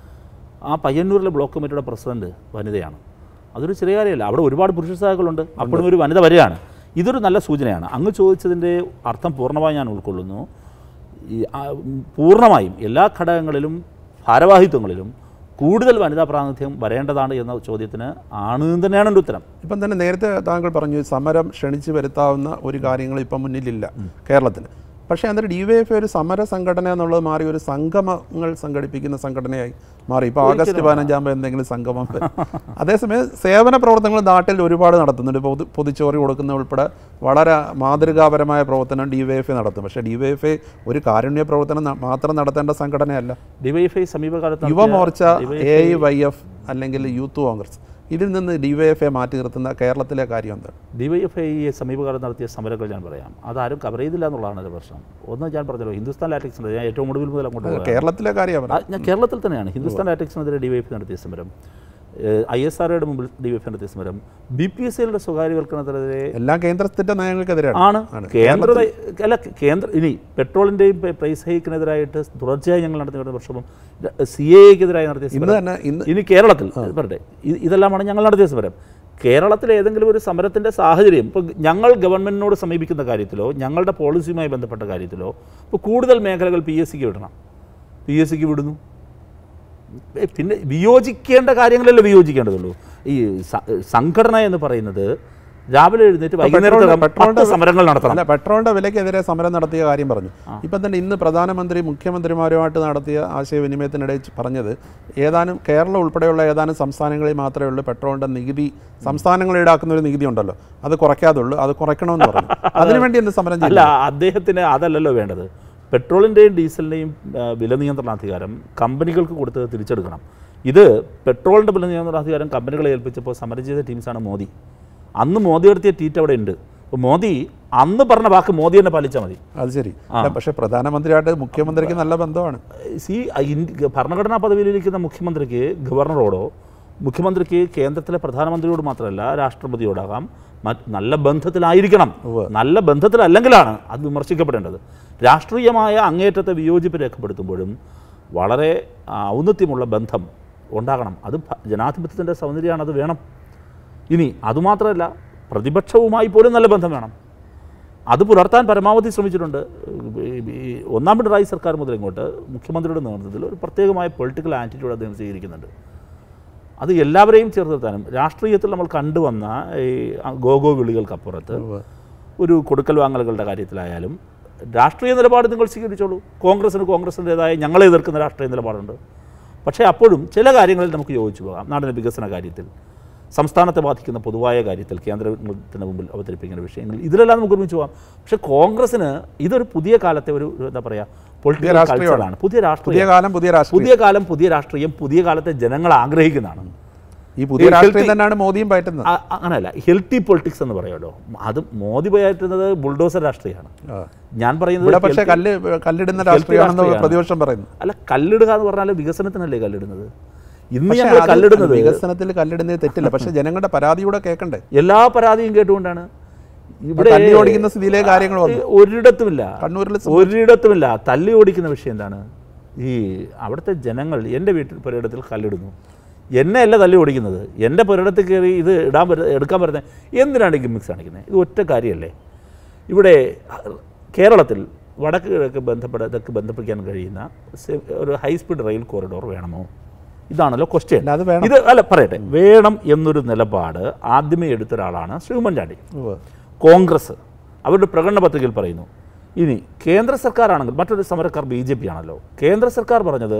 ആ പയ്യന്നൂരിലെ ബ്ലോക്ക് കമ്മിറ്റിയുടെ പ്രസിഡന്റ് വനിതയാണ്. അതൊരു ചെറിയ കാര്യമല്ല. അവിടെ ഒരുപാട് പുരുഷ സഹാക്കളുണ്ട്, അപ്പോഴും ഒരു വനിത വരികയാണ്. ഇതൊരു നല്ല സൂചനയാണ്. അങ്ങ് ചോദിച്ചതിൻ്റെ അർത്ഥം പൂർണ്ണമായി ഞാൻ ഉൾക്കൊള്ളുന്നു. ഈ പൂർണ്ണമായും എല്ലാ ഘടകങ്ങളിലും ഭാരവാഹിത്വങ്ങളിലും കൂടുതൽ വനിതാ പ്രാതിനിധ്യം വരേണ്ടതാണ് എന്ന ചോദ്യത്തിന് ആണ് തന്നെയാണ് എൻ്റെ ഉത്തരം. ഇപ്പം തന്നെ നേരത്തെ താങ്കൾ പറഞ്ഞു സമരം ക്ഷണിച്ച് വരുത്താവുന്ന ഒരു കാര്യങ്ങൾ ഇപ്പം മുന്നിലില്ല കേരളത്തിൽ. പക്ഷേ അന്നേരം ഡി വൈ എഫ് ഐ ഒരു സമര സംഘടന എന്നുള്ളത് മാറി ഒരു സംഗമങ്ങൾ സംഘടിപ്പിക്കുന്ന സംഘടനയായി മാറി. ഇപ്പോൾ ആഗസ്റ്റ് പതിനഞ്ചാകുമ്പോൾ എന്തെങ്കിലും സംഗമം. അതേസമയം സേവന പ്രവർത്തനങ്ങൾ നാട്ടിൽ ഒരുപാട് നടത്തുന്നുണ്ട്. പൊതു പൊതിച്ചോറി കൊടുക്കുന്ന ഉൾപ്പെടെ വളരെ മാതൃകാപരമായ പ്രവർത്തനം ഡി വൈ എഫ് ഐ നടത്തും. പക്ഷേ ഡി വൈ എഫ് ഐ ഒരു കാരുണ്യ പ്രവർത്തനം മാത്രം നടത്തേണ്ട സംഘടനയല്ല. ഡി വൈ എഫ് ഐ സമീപകാലത്ത് Yuva Morcha, A I Y F അല്ലെങ്കിൽ യൂത്ത് കോൺഗ്രസ്, ഇതിൽ നിന്ന് ഡി വൈ എഫ് ഐ മാറ്റി നിർത്തുന്ന കേരളത്തിലെ കാര്യം എന്താണ്? ഡി വൈ എഫ് ഐ സമീപകാലം നടത്തിയ സമരങ്ങൾ ഞാൻ പറയാം. അതാരും കവർ ചെയ്തില്ല എന്നുള്ളതാണ് ഒരു പ്രശ്നം. ഒന്ന് ഞാൻ പറഞ്ഞല്ലോ, ഹിന്ദുസ്ഥാൻ ലാറ്റക്സിനെതിരെ ഞാൻ ഏറ്റവും ഒടുവിൽ മുതൽ അങ്ങോട്ട് കേരളത്തിലെ കാര്യം ഞാൻ കേരളത്തിൽ തന്നെയാണ്. ഹിന്ദുസ്ഥാൻ ലാറ്റക്സിനെതിരെ ഡി വൈ എഫ് നടത്തിയ സമരം, ഐ എസ് ആർഒയുടെ മുമ്പിൽ ഡി വൈ എഫ് നടത്തിയ സമരം, ബി പി എസ് സിയുടെ സ്വകാര്യവൽക്കരണത്തിനെതിരെ, എല്ലാം കേന്ദ്രത്തിന്റെ നയങ്ങൾക്കെതിരാണ്. ആണ് കേന്ദ്ര അല്ല കേന്ദ്ര ഇനി പെട്രോളിൻ്റെയും പ്രൈസ് ഹൈക്കിനെതിരായിട്ട് തുടർച്ചയായി ഞങ്ങൾ നടത്തി വരുന്ന പ്രക്ഷോഭം, സി എ എക്കെതിരായി നടത്തിയ സമരം, ഇനി കേരളത്തിൽ പറയട്ടെ, ഇതെല്ലാമാണ് ഞങ്ങൾ നടത്തിയ സമരം. കേരളത്തിൽ ഏതെങ്കിലും ഒരു സമരത്തിൻ്റെ സാഹചര്യം ഇപ്പോൾ ഞങ്ങൾ ഗവൺമെൻറ്റിനോട് സമീപിക്കുന്ന കാര്യത്തിലോ ഞങ്ങളുടെ പോളിസിയുമായി ബന്ധപ്പെട്ട കാര്യത്തിലോ ഇപ്പോൾ കൂടുതൽ മേഖലകൾ പി എസ് സിക്ക് വിടണം, പി എസ് സിക്ക് വിടുന്നു. പിന്നെ വിയോജിക്കേണ്ട കാര്യങ്ങളല്ലേ വിയോജിക്കേണ്ടതുള്ളൂ. ഈ സംഘടന എന്ന് പറയുന്നത് രാവിലെ എഴുന്നേറ്റ് വൈകുന്നേരത്തെ സമരങ്ങൾ നടത്തണം. അല്ല, പെട്രോളിൻ്റെ വിലയ്ക്കെതിരെ സമരം നടത്തിയ കാര്യം പറഞ്ഞു. ഇപ്പം തന്നെ ഇന്ന് പ്രധാനമന്ത്രി മുഖ്യമന്ത്രിമാരുമായിട്ട് നടത്തിയ ആശയവിനിമയത്തിനിടെ പറഞ്ഞത് ഏതാനും കേരളം ഉൾപ്പെടെയുള്ള ഏതാനും സംസ്ഥാനങ്ങളിൽ മാത്രമേ ഉള്ളൂ പെട്രോളിൻ്റെ നികുതി, സംസ്ഥാനങ്ങൾ ഈടാക്കുന്ന ഒരു നികുതി ഉണ്ടല്ലോ, അത് കുറയ്ക്കാതുള്ളൂ, അത് കുറയ്ക്കണമെന്ന് പറഞ്ഞു. അതിനുവേണ്ടി എന്ത് സമരം ചെയ്യില്ല? അല്ല, അദ്ദേഹത്തിന് അതല്ലല്ലോ വേണ്ടത്. പെട്രോളിൻ്റെയും ഡീസലിൻ്റെയും വില നിയന്ത്രണാധികാരം കമ്പനികൾക്ക് കൊടുത്ത് തിരിച്ചെടുക്കണം. ഇത് പെട്രോളിൻ്റെ വില നിയന്ത്രണാധികാരം കമ്പനികളെ ഏൽപ്പിച്ചപ്പോൾ സമരം ചെയ്ത ടീംസാണ് മോദി. അന്ന് മോദി നടത്തിയ ട്വീറ്റ് അവിടെ ഉണ്ട്. അപ്പോൾ മോദി അന്ന് പറഞ്ഞ വാക്ക് മോദി തന്നെ പാലിച്ചാൽ മതി. അത് ശരി. പക്ഷേ പ്രധാനമന്ത്രിയായിട്ട് മുഖ്യമന്ത്രിക്ക് നല്ല ബന്ധമാണ്. സി ഭരണഘടനാ പദവിയിലിരിക്കുന്ന മുഖ്യമന്ത്രിക്ക് ഗവർണറോടോ മുഖ്യമന്ത്രിക്ക് കേന്ദ്രത്തിലെ പ്രധാനമന്ത്രിയോട് മാത്രമല്ല രാഷ്ട്രപതിയോടാകാം നല്ല ബന്ധത്തിലായിരിക്കണം. നല്ല ബന്ധത്തിലല്ലെങ്കിലാണ് അത് വിമർശിക്കപ്പെടേണ്ടത്. രാഷ്ട്രീയമായ അങ്ങേറ്റത്തെ വിയോജിപ്പ് രേഖപ്പെടുത്തുമ്പോഴും വളരെ ഔന്നത്യമുള്ള ബന്ധം ഉണ്ടാകണം. അത് ജനാധിപത്യത്തിൻ്റെ സൗന്ദര്യമാണ്, അത് വേണം. ഇനി അതുമാത്രമല്ല, പ്രതിപക്ഷവുമായി പോലും നല്ല ബന്ധം വേണം. അത് പുലർത്താൻ പരമാവധി ശ്രമിച്ചിട്ടുണ്ട്. ഒന്നാം പിണറായി സർക്കാർ മുതൽ ഇങ്ങോട്ട് മുഖ്യമന്ത്രിയുടെ നേതൃത്വത്തിൽ ഒരു പ്രത്യേകമായ പൊളിറ്റിക്കൽ ആറ്റിറ്റ്യൂഡ് അദ്ദേഹം സ്വീകരിക്കുന്നുണ്ട്. അത് എല്ലാവരെയും ചേർത്ത് നിർത്താനും രാഷ്ട്രീയത്തിൽ നമ്മൾ കണ്ടുവന്ന ഈ ഗോഗോ വിളികൾക്കപ്പുറത്ത് ഒരു കൊടുക്കൽ വാങ്ങലുകളുടെ കാര്യത്തിലായാലും രാഷ്ട്രീയ നിലപാട് നിങ്ങൾ സ്വീകരിച്ചോളൂ. കോൺഗ്രസ്സിന് കോൺഗ്രസിൻ്റേതായ ഞങ്ങളെ എതിർക്കുന്ന രാഷ്ട്രീയ നിലപാടുണ്ട്. പക്ഷേ അപ്പോഴും ചില കാര്യങ്ങളിൽ നമുക്ക് യോജിച്ചു പോകാം. നാടിൻ്റെ വികസന കാര്യത്തിൽ, സംസ്ഥാനത്തെ ബാധിക്കുന്ന പൊതുവായ കാര്യത്തിൽ, കേന്ദ്രത്തിന് മുമ്പിൽ അവതരിപ്പിക്കുന്ന വിഷയങ്ങൾ, ഇതിലെല്ലാം നമുക്ക് ഒരുമിച്ച് പോകാം. പക്ഷേ കോൺഗ്രസ്സിന് ഇതൊരു പുതിയ കാലത്തെ ഒരു എന്താ പറയുക പൊളിറ്റിക്കൽ കൾച്ചറാണ്. പുതിയ രാഷ്ട്രീയ കാലം പുതിയ പുതിയ കാലം പുതിയ രാഷ്ട്രീയം പുതിയ കാലത്തെ ജനങ്ങൾ ആഗ്രഹിക്കുന്നതാണ്. ഈ പുതിയ രാഷ്ട്രീയം തന്നെയാണ് മോദിയും പയറ്റുന്നത്. അങ്ങനെയല്ല, ഹെൽത്തി പൊളിറ്റിക്സ് എന്ന് പറയുമല്ലോ. അത് മോദി പയറ്റുന്നത് ബുൾഡോസർ രാഷ്ട്രീയമാണ്. ഞാൻ പറയുന്നത് പക്ഷേ കല്ല് കല്ലിടുന്ന രാഷ്ട്രീയമാണെന്ന് പ്രതിപക്ഷം പറയുന്നു. അല്ല, കല്ലിടുക എന്ന് പറഞ്ഞാൽ വികസനത്തിനല്ലേ കല്ലിടുന്നത്. ഇന്ന് ഞങ്ങൾ കല്ലിടുന്നത് വികസനത്തിൽ കല്ലിടുന്നത് തെറ്റില്ല, പക്ഷേ ജനങ്ങളുടെ പരാതിയൂടെ കേൾക്കണ്ടേ. എല്ലാ പരാതിയും കേട്ടുകൊണ്ടാണ് ഇവിടെ തല്ലി ഓടിക്കുന്ന സ്ഥിതിയിലെ കാര്യങ്ങൾ ഒരിടത്തുമില്ല. കണ്ണൂരിൽ ഒരിടത്തുമില്ല. തല്ലി ഓടിക്കുന്ന വിഷയം എന്താണ്? ഈ അവിടുത്തെ ജനങ്ങൾ എൻ്റെ വീട്ടിൽ പുരയിടത്തിൽ കല്ലിടുന്നു, എന്നെ അല്ല തല്ലി ഓടിക്കുന്നത്. എൻ്റെ പുരയിടത്തിൽ കയറി ഇത് ഇടാൻ പറ്റുന്ന എടുക്കാൻ പറ്റുന്നത് എന്തിനാണ് ഗിമ്മിക്സ് കാണിക്കുന്നത്? ഇത് ഒറ്റ കാര്യമല്ലേ. ഇവിടെ കേരളത്തിൽ വടക്ക് കിഴക്ക് ബന്ധപ്പെട്ടതൊക്കെ ബന്ധിപ്പിക്കാൻ കഴിയുന്ന ഒരു ഹൈസ്പീഡ് റെയിൽ കോറിഡോർ വേണമോ? ഇതാണല്ലോ ക്വസ്റ്റ്യൻ. ഇത് അല്ല പറയട്ടെ, വേണം എന്നൊരു നിലപാട് ആദ്യമേ എടുത്ത ഒരാളാണ് ശ്രീ ഉമ്മൻചാണ്ടി. കോൺഗ്രസ് അവരുടെ പ്രകടന പത്രികയിൽ പറയുന്നു. ഇനി കേന്ദ്ര സർക്കാരാണെങ്കിൽ മറ്റൊരു സമരക്കാർ ബി ജെ പി ആണല്ലോ. കേന്ദ്ര സർക്കാർ പറഞ്ഞത്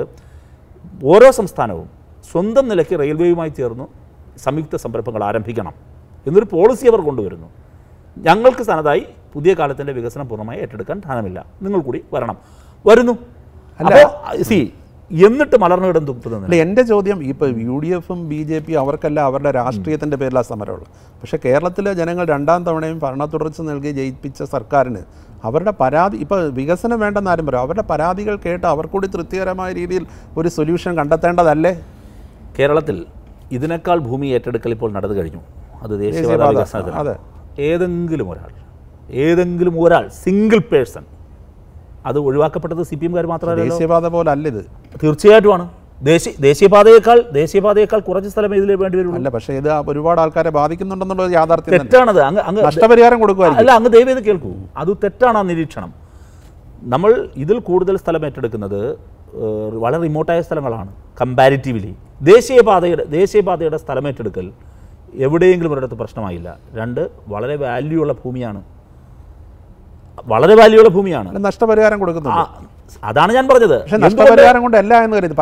ഓരോ സംസ്ഥാനവും സ്വന്തം നിലയ്ക്ക് റെയിൽവേയുമായി ചേർന്ന് സംയുക്ത സംരംഭങ്ങൾ ആരംഭിക്കണം എന്നൊരു പോളിസി അവർ കൊണ്ടുവരുന്നു. ഞങ്ങൾക്ക് തനതായി പുതിയ കാലത്തിൻ്റെ വികസനം പൂർണ്ണമായി ഏറ്റെടുക്കാൻ ധാനമില്ല, നിങ്ങൾ കൂടി വരണം. വരുന്നു. അപ്പോൾ സി എന്നിട്ട് മലർന്നു കിടന്ന് തുപ്പുന്നത്. എൻ്റെ ചോദ്യം, ഇപ്പോൾ യു ഡി എഫും ബി ജെ പി അവർക്കല്ല അവരുടെ രാഷ്ട്രീയത്തിൻ്റെ പേരിലാണ് സമരമുള്ളത്. പക്ഷേ കേരളത്തിലെ ജനങ്ങൾ രണ്ടാം തവണയും ഭരണ തുടർച്ച നൽകി ജയിപ്പിച്ച സർക്കാരിന് അവരുടെ പരാതി, ഇപ്പോൾ വികസനം വേണ്ടെന്ന് ആരും പറയും, അവരുടെ പരാതികൾ കേട്ട് അവർക്കൂടി തൃപ്തികരമായ രീതിയിൽ ഒരു സൊല്യൂഷൻ കണ്ടെത്തേണ്ടതല്ലേ? കേരളത്തിൽ ഇതിനേക്കാൾ ഭൂമി ഏറ്റെടുക്കൽ ഇപ്പോൾ നടന്നു കഴിഞ്ഞു. അത് ദേശീയപാത വികസനത്തിന്. അതെ, ഏതെങ്കിലും ഒരാൾ ഏതെങ്കിലും ഒരാൾ സിംഗിൾ പേഴ്സൺ അത് ഒഴിവാക്കപ്പെട്ടത് സി പി എംകാർ മാത്രമല്ല. ദേശീയപാത പോലെ അല്ല ഇത്. തീർച്ചയായിട്ടുമാണ്. ദേശീയ ദേശീയപാതയേക്കാൾ ദേശീയപാതയേക്കാൾ കുറച്ച് സ്ഥലം ഇതിൽ വേണ്ടി വരുള്ളൂ. അല്ല, പക്ഷേ ഇത് ഒരുപാട് ആൾക്കാരെ ബാധിക്കുന്നുണ്ടെന്നുള്ളത് യാഥാർത്ഥ്യം. തെറ്റാണത്. അങ്ങ് അങ്ങ് നഷ്ടപരിഹാരം കൊടുക്കുക അല്ല, അങ്ങ് ദയവ് ചെയ്ത് കേൾക്കൂ. അത് തെറ്റാണ് ആ നിരീക്ഷണം. നമ്മൾ ഇതിൽ കൂടുതൽ സ്ഥലം ഏറ്റെടുക്കുന്നത് വളരെ റിമോട്ടായ സ്ഥലങ്ങളാണ് കമ്പാരിറ്റീവ്ലി. ദേശീയപാതയുടെ ദേശീയപാതയുടെ സ്ഥലം ഏറ്റെടുക്കൽ എവിടെയെങ്കിലും ഒരിടത്ത് പ്രശ്നമായില്ല. രണ്ട്, വളരെ വാല്യൂ ഉള്ള ഭൂമിയാണ്, വളരെ വാല്യുള്ള ഭൂമിയാണ്. നഷ്ടപരിഹാരം കൊടുക്കുന്നു. അതാണ് ഞാൻ പറഞ്ഞത്. നഷ്ടപരിഹാരം കൊണ്ടല്ല എന്ന് കരുതി.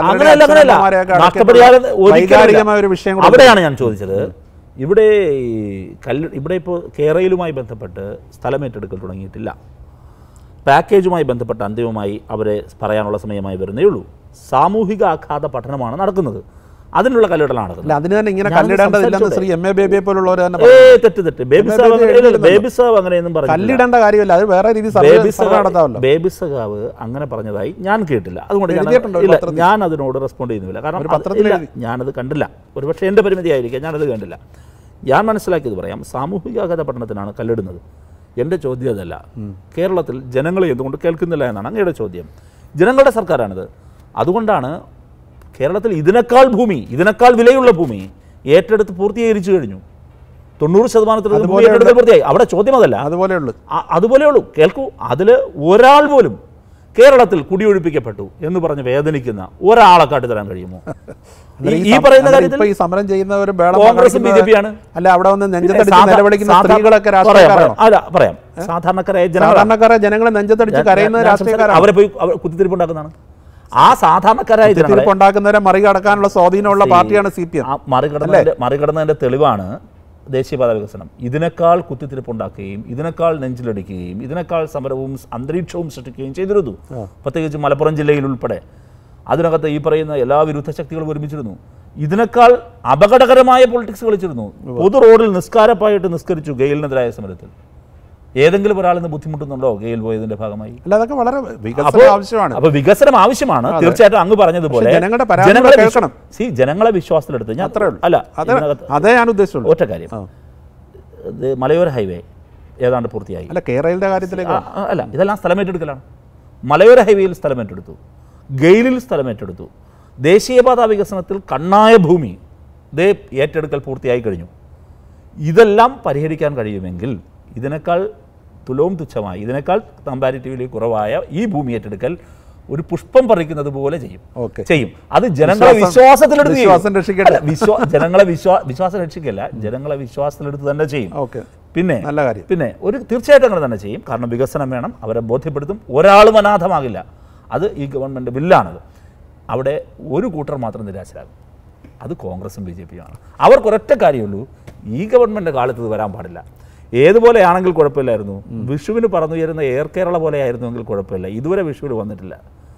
അവിടെയാണ് ഞാൻ ചോദിച്ചത്. ഇവിടെ കല്ല് ഇവിടെ ഇപ്പോൾ കേരളയിലുമായി ബന്ധപ്പെട്ട് സ്ഥലം ഏറ്റെടുക്കൽ തുടങ്ങിയിട്ടില്ല. പാക്കേജുമായി ബന്ധപ്പെട്ട് അന്തിമമായി അവരെ പറയാനുള്ള സമയമായി വരുന്നേ ഉള്ളൂ. സാമൂഹിക ആഘാത പഠനമാണ് നടക്കുന്നത്. അതിനുള്ള കല്ലിടലാണ്. അതിന് തന്നെ ഇങ്ങനെ കല്ലിടേണ്ടതില്ലെന്ന് ശ്രീ എം എ ബേബിയെ പോലുള്ളവർ തന്നെ തെറ്റ് തെറ്റ് ബേബി സഖാവ് ബേബി സഖാവ് അങ്ങനെയൊന്നും പറഞ്ഞു. കല്ലിടേണ്ട കാര്യമില്ല, അത് വേറെ രീതി ബേബി സഖാവ് അങ്ങനെ പറഞ്ഞതായി ഞാൻ കേട്ടില്ല. അതുകൊണ്ട് ഞാൻ അതിനോട് റെസ്പോണ്ട് ചെയ്യുന്നില്ല. കാരണം ഞാനത് കണ്ടില്ല. ഒരുപക്ഷെ എൻ്റെ പരിമിതിയായിരിക്കാം, ഞാനത് കണ്ടില്ല. ഞാൻ മനസ്സിലാക്കിയത് പറയാം. സാമൂഹികാഘാത പഠനത്തിനാണ് കല്ലിടുന്നത്. എൻ്റെ ചോദ്യം അതല്ല. കേരളത്തിൽ ജനങ്ങളെ എന്തുകൊണ്ട് കേൾക്കുന്നില്ല എന്നാണ് അങ്ങയുടെ ചോദ്യം. ജനങ്ങളുടെ സർക്കാരാണിത്. അതുകൊണ്ടാണ് കേരളത്തിൽ ഇതിനേക്കാൾ ഭൂമി, ഇതിനേക്കാൾ വിലയുള്ള ഭൂമി ഏറ്റെടുത്ത് പൂർത്തീകരിച്ചു കഴിഞ്ഞു. തൊണ്ണൂറ് ശതമാനത്തിൽ പൂർത്തിയായി. അവിടെ ചോദ്യം അതല്ല, അതുപോലെയുള്ളൂ അതുപോലെയുള്ളൂ കേൾക്കൂ. അതിൽ ഒരാൾ പോലും കേരളത്തിൽ കുടിയൊഴിപ്പിക്കപ്പെട്ടു എന്ന് പറഞ്ഞ് വേദനിക്കുന്ന ഒരാളെ കാട്ടിത്തരാൻ കഴിയുമോ? ഈ പറയുന്ന കാര്യത്തിൽ ഈ സമരം ചെയ്യുന്നവരും കോൺഗ്രസും ബി ജെ പി ആണ്. അല്ല, അവിടെ വന്ന് നെഞ്ചത്തടിച്ച് നിലവിളിക്കുന്ന സ്ത്രീകളൊക്കെ രാഷ്ട്രീയക്കാരാണോ? അല്ല, പറയാം. സാധാരണക്കാരായ സാധാരണക്കാരായ ജനങ്ങളെ നെഞ്ചത്തടിച്ച് കരയുന്ന രാഷ്ട്രീയക്കാരാണ്. അവരെ പോയി കുത്തിത്തിരിപ്പുണ്ടാക്കുന്നതാണ്. ആ സാധാരണക്കാരായ ഉണ്ടാക്കുന്നവരെ മറികടക്കാനുള്ള സ്വാധീനമുള്ള പാർട്ടിയാണ് സി പി എം. മറികടന്നതിന്റെ മറികടന്നതിന്റെ തെളിവാണ് ദേശീയപാത വികസനം. ഇതിനേക്കാൾ കുത്തിത്തിരിപ്പുണ്ടാക്കുകയും ഇതിനേക്കാൾ നെഞ്ചിലടിക്കുകയും ഇതിനേക്കാൾ സമരവും അന്തരീക്ഷവും സൃഷ്ടിക്കുകയും ചെയ്തിരുന്നു. പ്രത്യേകിച്ച് മലപ്പുറം ജില്ലയിൽ ഉൾപ്പെടെ അതിനകത്ത് ഈ പറയുന്ന എല്ലാ വിരുദ്ധ ശക്തികളും ഒരുമിച്ചിരുന്നു. ഇതിനേക്കാൾ അപകടകരമായ പൊളിറ്റിക്സ് കളിച്ചിരുന്നു. പൊതു റോഡിൽ നിസ്കാരപ്പായിട്ട് നിസ്കരിച്ചു ഗെയിലിനെതിരായ സമരത്തിൽ. ഏതെങ്കിലും ഒരാൾ ഇന്ന് ബുദ്ധിമുട്ടുന്നുണ്ടോ ഗെയിൽ പോയതിന്റെ ഭാഗമായി? അല്ല, അതൊക്കെ വളരെ വികസനം ആവശ്യമാണ്. അപ്പൊ വികസനം ആവശ്യമാണ് തീർച്ചയായിട്ടും. അങ്ങ് പറഞ്ഞതുപോലെ ജനങ്ങളെ സി ജനങ്ങളെ വിശ്വാസത്തിലെടുത്ത് ഞാൻ അല്ല അതേ ഞാൻ ഉദ്ദേശിച്ചുള്ളൂ. ഒറ്റ കാര്യം, മലയോര ഹൈവേ ഏതാണ്ട് പൂർത്തിയായി. അല്ല, കേരളത്തിന്റെ കാര്യത്തിലേക്ക് അല്ല, ഇതെല്ലാം സ്ഥലമേറ്റെടുക്കലാണ്. മലയോര ഹൈവേയിൽ സ്ഥലമേറ്റെടുത്തു, ഗെയിലിൽ സ്ഥലമേറ്റെടുത്തു. ദേശീയപാത വികസനത്തിൽ കണ്ണായ ഭൂമി ദേ ഏറ്റെടുക്കൽ പൂർത്തിയായി കഴിഞ്ഞു. ഇതെല്ലാം പരിഹരിക്കാൻ കഴിയുമെങ്കിൽ ഇതിനേക്കാൾ തുലവും തുച്ഛമായി, ഇതിനേക്കാൾ കമ്പാരിറ്റീവ്ലി കുറവായ ഈ ഭൂമി ഏറ്റെടുക്കൽ ഒരു പുഷ്പം പറിക്കുന്നത് പോലെ ചെയ്യും ചെയ്യും അത് ജനങ്ങളെ വിശ്വാസത്തിലെടുത്ത് ജനങ്ങളെ വിശ്വാസം രക്ഷിക്കല്ല, ജനങ്ങളെ വിശ്വാസത്തിലെടുത്ത് തന്നെ ചെയ്യും. പിന്നെ പിന്നെ ഒരു തീർച്ചയായിട്ടും അങ്ങനെ തന്നെ ചെയ്യും. കാരണം വികസനം വേണം, അവരെ ബോധ്യപ്പെടുത്തും. ഒരാളും അനാഥമാകില്ല. അത് ഈ ഗവൺമെൻറ് ബില്ലാണത്. അവിടെ ഒരു കൂട്ടർ മാത്രം നിരാശരാകും, അത് കോൺഗ്രസും ബി ജെ പിയുമാണ്. അവർക്ക് ഒരൊറ്റ കാര്യമുള്ളൂ, ഈ ഗവൺമെൻറ് കാലത്ത് ഇത് വരാൻ പാടില്ല. ഏതുപോലെയാണെങ്കിൽ കുഴപ്പമില്ലായിരുന്നു. വിഷുവിന് പറന്നുയരുന്ന എയർ കേരള പോലെ ആയിരുന്നുവെങ്കിൽ കുഴപ്പമില്ല. ഇതുവരെ വിഷുവിന് വന്നിട്ടില്ല.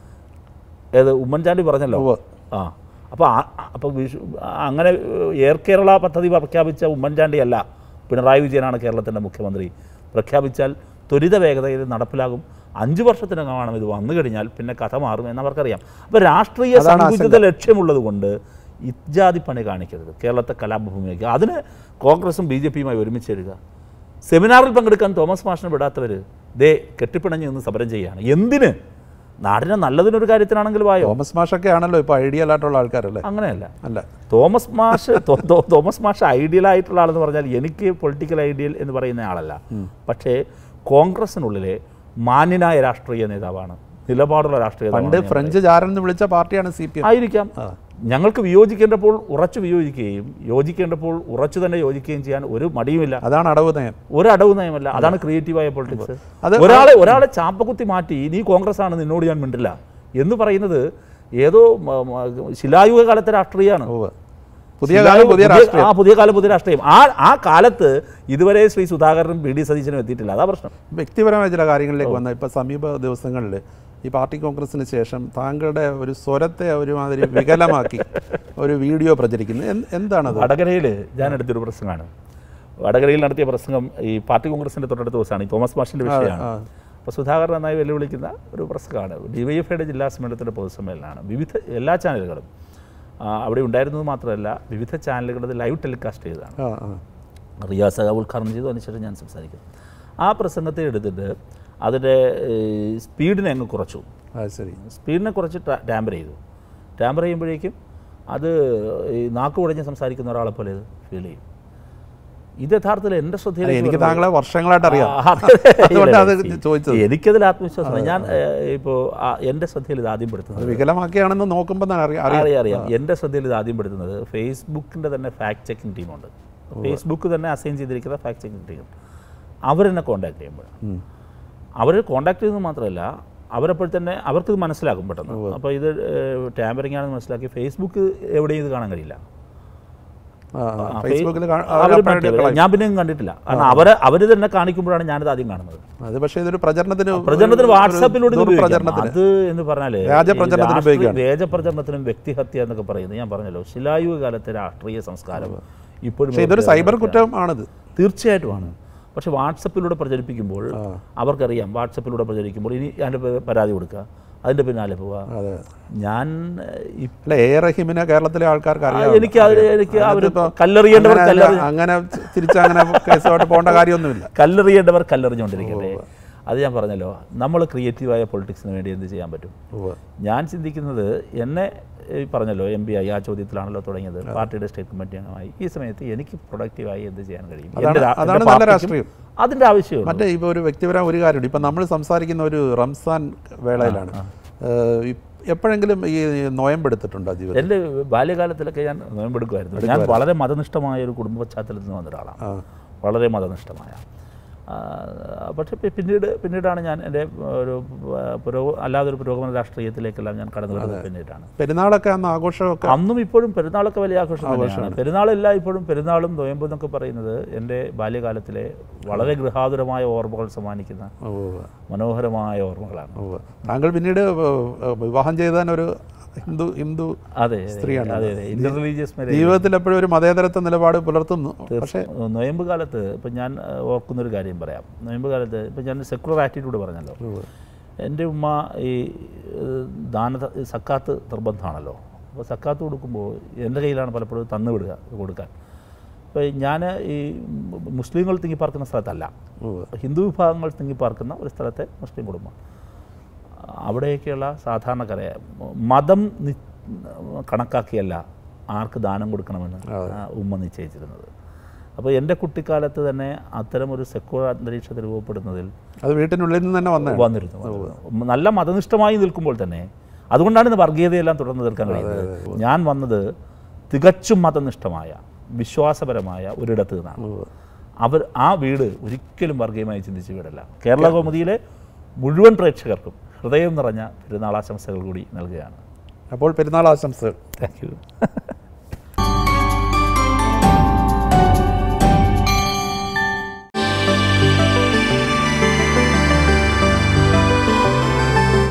ഏത് ഉമ്മൻചാണ്ടി പറഞ്ഞല്ലോ. ആ അപ്പോൾ അപ്പോൾ വിഷു അങ്ങനെ എയർ കേരള പദ്ധതി പ്രഖ്യാപിച്ച ഉമ്മൻചാണ്ടി അല്ല, പിണറായി വിജയനാണ് കേരളത്തിൻ്റെ മുഖ്യമന്ത്രി. പ്രഖ്യാപിച്ചാൽ ത്വരിത വേഗതയിൽ നടപ്പിലാകും. അഞ്ച് വർഷത്തിനകമാണ് ഇത് വന്നു കഴിഞ്ഞാൽ പിന്നെ കഥ മാറും എന്നവർക്കറിയാം. അപ്പോൾ രാഷ്ട്രീയ സങ്കുചിത ലക്ഷ്യമുള്ളത് കൊണ്ട് ഇത്ജാതി പണി കാണിക്കരുത്. കേരളത്തെ കലാപഭൂമിയാക്കുക. അതിന് കോൺഗ്രസും ബി ജെ പിയുമായി ഒരുമിച്ച് വരിക. സെമിനാറിൽ പങ്കെടുക്കാൻ തോമസ് മാഷിനെ വിടാത്തവർ ദേ കെട്ടിപ്പിണഞ്ഞ് നിന്ന് സമരം ചെയ്യുകയാണ്. എന്തിന്? നാടിനെ നല്ലതിനൊരു കാര്യത്തിനാണെങ്കിൽ വായോ. തോമസ് മാഷൊക്കെ ആണല്ലോ ഇപ്പോൾ ഐഡിയൽ ആയിട്ടുള്ള ആൾക്കാരല്ലേ? അങ്ങനെയല്ല അല്ല, തോമസ് മാഷ് തോമസ് മാഷ് ഐഡിയൽ ആയിട്ടുള്ള ആളെന്ന് പറഞ്ഞാൽ എനിക്ക് പൊളിറ്റിക്കൽ ഐഡിയൽ എന്ന് പറയുന്ന ആളല്ല. പക്ഷേ കോൺഗ്രസിനുള്ളിലെ മാന്യനായ രാഷ്ട്രീയ നേതാവാണ്, നിലപാടുള്ള രാഷ്ട്രീയ പണ്ട് ഫ്രഞ്ച് ചാരൻ എന്ന് വിളിച്ച പാർട്ടിയാണ് സി പി എം. ആയിരിക്കാം. ഞങ്ങൾക്ക് വിയോജിക്കേണ്ടപ്പോൾ ഉറച്ചു വിയോജിക്കുകയും യോജിക്കേണ്ടപ്പോൾ ഉറച്ചു തന്നെ യോജിക്കുകയും ചെയ്യാൻ ഒരു മടിയുമില്ല. അതാണ് അടവ് നയം. ഒരു അടവ് നയമല്ല, അതാണ് ക്രിയേറ്റീവായ പൊളിറ്റിക്സ്. ഒരാളെ ഒരാളെ ചാപ്പകുത്തി മാറ്റി നീ കോൺഗ്രസ് ആണ്, നിന്നോട് ഞാൻ മിണ്ടില്ല എന്ന് പറയുന്നത് ഏതോ ശിലായുഗ കാലത്തെ രാഷ്ട്രീയമാണ്. പുതിയ കാലം പുതിയ രാഷ്ട്രീയം. ആ പുതിയ കാലം പുതിയ രാഷ്ട്രീയം. ആ ആ കാലത്ത് ഇതുവരെ ശ്രീ സുധാകരനും ബി ഡി സതീശനും എത്തിയിട്ടില്ല. അതാ പ്രശ്നം. വ്യക്തിപരമായ ചില കാര്യങ്ങളിലേക്ക് വന്നാൽ ഇപ്പോൾ സമീപ ദിവസങ്ങളിൽ ഈ പാർട്ടി കോൺഗ്രസിന് ശേഷം താങ്കളുടെ ഒരു സ്വരത്തെ ഒരുമാതിരി വികലമാക്കി ഒരു വീഡിയോ പ്രചരിക്കുന്നു. എന്താണത്? വടകരയിൽ ഞാൻ എടുത്തൊരു പ്രസംഗമാണ്. വടകരയിൽ നടത്തിയ പ്രസംഗം ഈ പാർട്ടി കോൺഗ്രസിൻ്റെ തൊട്ടടുത്ത ദിവസമാണ്. ഈ തോമസ് മാഷിൻ്റെ വിഷയമാണ്. അപ്പോൾ സുധാകരൻ നന്നായി വെല്ലുവിളിക്കുന്ന ഒരു പ്രസംഗമാണ്. ഡി വൈ എഫ് ഐയുടെ ജില്ലാ സമ്മേളനത്തിൻ്റെ പൊതുസമ്മേളനമാണ്. വിവിധ എല്ലാ ചാനലുകളും അവിടെ ഉണ്ടായിരുന്നത് മാത്രമല്ല, വിവിധ ചാനലുകളത് ലൈവ് ടെലികാസ്റ്റ് ചെയ്തതാണ്. റിയാസഭ ഉദ്ഘാടനം ചെയ്തു. അതിനുശേഷം ഞാൻ സംസാരിക്കുന്നു. ആ പ്രസംഗത്തെ എടുത്തിട്ട് അതിൻ്റെ സ്പീഡിനെ അങ്ങ് കുറച്ചു. ശരി, സ്പീഡിനെ കുറച്ച് ടാമ്പർ ചെയ്തു. ടാമ്പർ ചെയ്യുമ്പോഴേക്കും അത് ഈ നാക്ക് കുടഞ്ഞ് സംസാരിക്കുന്ന ഒരാളെ പോലെ ഇത് ഫീൽ ചെയ്യും. ഇത് യഥാർത്ഥത്തിൽ എൻ്റെ ശ്രദ്ധയിൽ എനിക്ക് താങ്കളെ വർഷങ്ങളായിട്ട് അറിയാം. എനിക്കതിൽ ആത്മവിശ്വാസമാണ്. ഞാൻ ഇപ്പോൾ എൻ്റെ ശ്രദ്ധയിൽ ഇത് ആദ്യം പെടുത്തുന്നത് വികലമാക്കിയാണെന്ന് നോക്കുമ്പോൾ അറിയാം അറിയാം എൻ്റെ ശ്രദ്ധയിൽ ഇത് ആദ്യം പെടുത്തുന്നത് ഫേസ്ബുക്കിൻ്റെ തന്നെ ഫാക്ട് ചെക്കിംഗ് ടീമുണ്ട്. ഫേസ്ബുക്ക് തന്നെ അസൈൻ ചെയ്തിരിക്കുന്ന ഫാക്ട് ചെക്കിംഗ് ടീം അവരെന്നെ കോൺടാക്ട് ചെയ്യുമ്പോഴാണ്. അവർ കോൺടാക്ട് ചെയ്യുന്നത് മാത്രമല്ല, അവരപ്പോൾ തന്നെ അവർക്കിത് മനസ്സിലാക്കും പെട്ടെന്ന്. അപ്പോൾ ഇത് ടാമ്പറിംഗ് ആണെന്ന് മനസ്സിലാക്കി ഫേസ്ബുക്ക് എവിടെയും ഇത് കാണാൻ കഴിയില്ല. ഞാൻ പിന്നെയും കണ്ടിട്ടില്ല. കാരണം അവരെ അവർ തന്നെ കാണിക്കുമ്പോഴാണ് ഞാനത് ആദ്യം കാണുന്നത്. അത് പക്ഷേ ഇതൊരു പ്രചരണത്തിന് പ്രചരണത്തിന് വാട്സാപ്പിലൂടെ അത് എന്ന് പറഞ്ഞാൽ വ്യാജപ്രചരണത്തിനും വ്യക്തിഹത്യ എന്നൊക്കെ പറയുന്നത് ഞാൻ പറഞ്ഞല്ലോ, ശിലായുഗ കാലത്തെ രാഷ്ട്രീയ സംസ്കാരം ഇപ്പോഴും ഇതൊരു സൈബർ കുറ്റമാണത്. തീർച്ചയായിട്ടുമാണ്. പക്ഷെ വാട്സപ്പിലൂടെ പ്രചരിപ്പിക്കുമ്പോൾ അവർക്കറിയാം, വാട്സപ്പിലൂടെ പ്രചരിക്കുമ്പോൾ ഇനി അതിൻ്റെ പരാതി കൊടുക്കുക, അതിൻ്റെ പിന്നാലെ പോവുക. ഞാൻ റഹീമിനെ കേരളത്തിലെ ആൾക്കാർക്ക് അറിയാം. എനിക്ക് എനിക്ക് അവർ കല്ലെറിയേണ്ടവർ അങ്ങനെ തിരിച്ചങ്ങനെ കേസോട്ട് പോകേണ്ട കാര്യമൊന്നുമില്ല. കല്ലെറിയേണ്ടവർ കല്ലെറിഞ്ഞുകൊണ്ടിരിക്കട്ടെ. അത് ഞാൻ പറഞ്ഞല്ലോ, നമ്മൾ ക്രിയേറ്റീവായ പൊളിറ്റിക്സിന് വേണ്ടി എന്ത് ചെയ്യാൻ പറ്റും? ഞാൻ ചിന്തിക്കുന്നത്, എന്നെ പറഞ്ഞല്ലോ എം പി ആയി, ആ ചോദ്യത്തിലാണല്ലോ തുടങ്ങിയത്, പാർട്ടിയുടെ സ്റ്റേറ്റ് കമ്മിറ്റി അംഗമായി. ഈ സമയത്ത് എനിക്ക് പ്രൊഡക്റ്റീവായി എന്ത് ചെയ്യാൻ കഴിയും? അതാണ് നല്ല രാഷ്ട്രീയം. അതിൻ്റെ ആവശ്യം. മറ്റേ ഇപ്പോൾ ഒരു വ്യക്തിപരമായ ഒരു കാര്യമുണ്ട്. ഇപ്പം നമ്മൾ സംസാരിക്കുന്ന ഒരു റംസാൻ വേളയിലാണ്. എപ്പോഴെങ്കിലും ഈ നോയമ്പെടുത്തിട്ടുണ്ടോ ജീവിതം? എൻ്റെ ബാല്യകാലത്തിലൊക്കെ ഞാൻ നോയമ്പെടുക്കുമായിരുന്നു. ഞാൻ വളരെ മതനിഷ്ഠമായ ഒരു കുടുംബ പശ്ചാത്തലത്തിൽ നിന്ന് വന്ന ഒരാളാണ്, വളരെ മതനിഷ്ഠമായ. പക്ഷേ പിന്നീട് പിന്നീടാണ് ഞാൻ എൻ്റെ ഒരു പുരോഗ അല്ലാതൊരു പുരോഗമന രാഷ്ട്രീയത്തിലേക്കെല്ലാം ഞാൻ കടന്നു വരുന്നത് പിന്നീടാണ്. പെരുന്നാളൊക്കെ അന്ന് ആഘോഷമൊക്കെ അന്നും ഇപ്പോഴും പെരുന്നാളൊക്കെ വലിയ ആഘോഷം തന്നെയാണ്. പെരുന്നാളെല്ലാം ഇപ്പോഴും പെരുന്നാളും നോയമ്പും എന്നൊക്കെ പറയുന്നത് എൻ്റെ ബാല്യകാലത്തിലെ വളരെ ഗൃഹാതുരമായ ഓർമ്മകൾ സമ്മാനിക്കുന്ന മനോഹരമായ ഓർമ്മകളാണ്. താങ്കൾ പിന്നീട് വിവാഹം ചെയ്താൽ ഒരു ഹിന്ദു ഹിന്ദു അതെ സ്ത്രീയാണ്. അതെ അതെ ഇന്റർ റിലീജിയസ് മാരേജ് ജീവിതത്തിൽ എപ്പോഴും ഒരു മതേതരത്വ നിലപാട് പുലർത്തുന്നു. പക്ഷേ നൊയമ്പ് കാലത്ത് ഇപ്പം ഞാൻ ഓർക്കുന്നൊരു കാര്യം പറയാം. നൊയമ്പ് കാലത്ത് ഇപ്പം ഞാൻ സെക്കുലർ ആറ്റിറ്റ്യൂഡ് പറഞ്ഞല്ലോ. എൻ്റെ ഉമ്മ ഈ ദാന സക്കാത്ത് നിർബന്ധമാണല്ലോ. അപ്പോൾ സക്കാത്ത് കൊടുക്കുമ്പോൾ എൻ്റെ കയ്യിലാണ് പലപ്പോഴും തന്നു വിടുക കൊടുക്കാൻ. അപ്പോൾ ഞാൻ ഈ മുസ്ലിങ്ങൾ തിങ്ങിപ്പാർക്കുന്ന സ്ഥലത്തല്ല, ഹിന്ദു വിഭാഗങ്ങൾ തിങ്ങിപ്പാർക്കുന്ന ഒരു സ്ഥലത്തെ മുസ്ലിം കുടുംബം. അവിടെയൊക്കെയുള്ള സാധാരണക്കാരെ മതം കണക്കാക്കിയല്ല ആർക്ക് ദാനം കൊടുക്കണമെന്ന് ഉമ്മ നിശ്ചയിച്ചിരുന്നത്. അപ്പോൾ എൻ്റെ കുട്ടിക്കാലത്ത് തന്നെ അത്തരം ഒരു സെക്യുലർ അന്തരീക്ഷത്തിൽ രൂപപ്പെടുന്നതിൽ അത് വീട്ടിനുള്ളിൽ നിന്ന് തന്നെ വന്നു വന്നിരുന്നു. നല്ല മതനിഷ്ഠമായി നിൽക്കുമ്പോൾ തന്നെ. അതുകൊണ്ടാണ് ഇന്ന് വർഗീയതയെല്ലാം തുടർന്ന് തീർക്കാൻ കഴിയുന്നത്. ഞാൻ വന്നത് തികച്ചും മതനിഷ്ഠമായ വിശ്വാസപരമായ ഒരിടത്ത് നിന്നാണ്. അവർ ആ വീട് ഒരിക്കലും വർഗീയമായി ചിന്തിച്ച വീടല്ല. കേരള കൗമുദിയിലെ മുഴുവൻ പ്രേക്ഷകർക്കും ഹൃദയം നിറഞ്ഞ പെരുന്നാളാശംസകൾ കൂടി നൽകുകയാണ്. അപ്പോൾ പെരുന്നാൾ ആശംസകൾ. Thank U.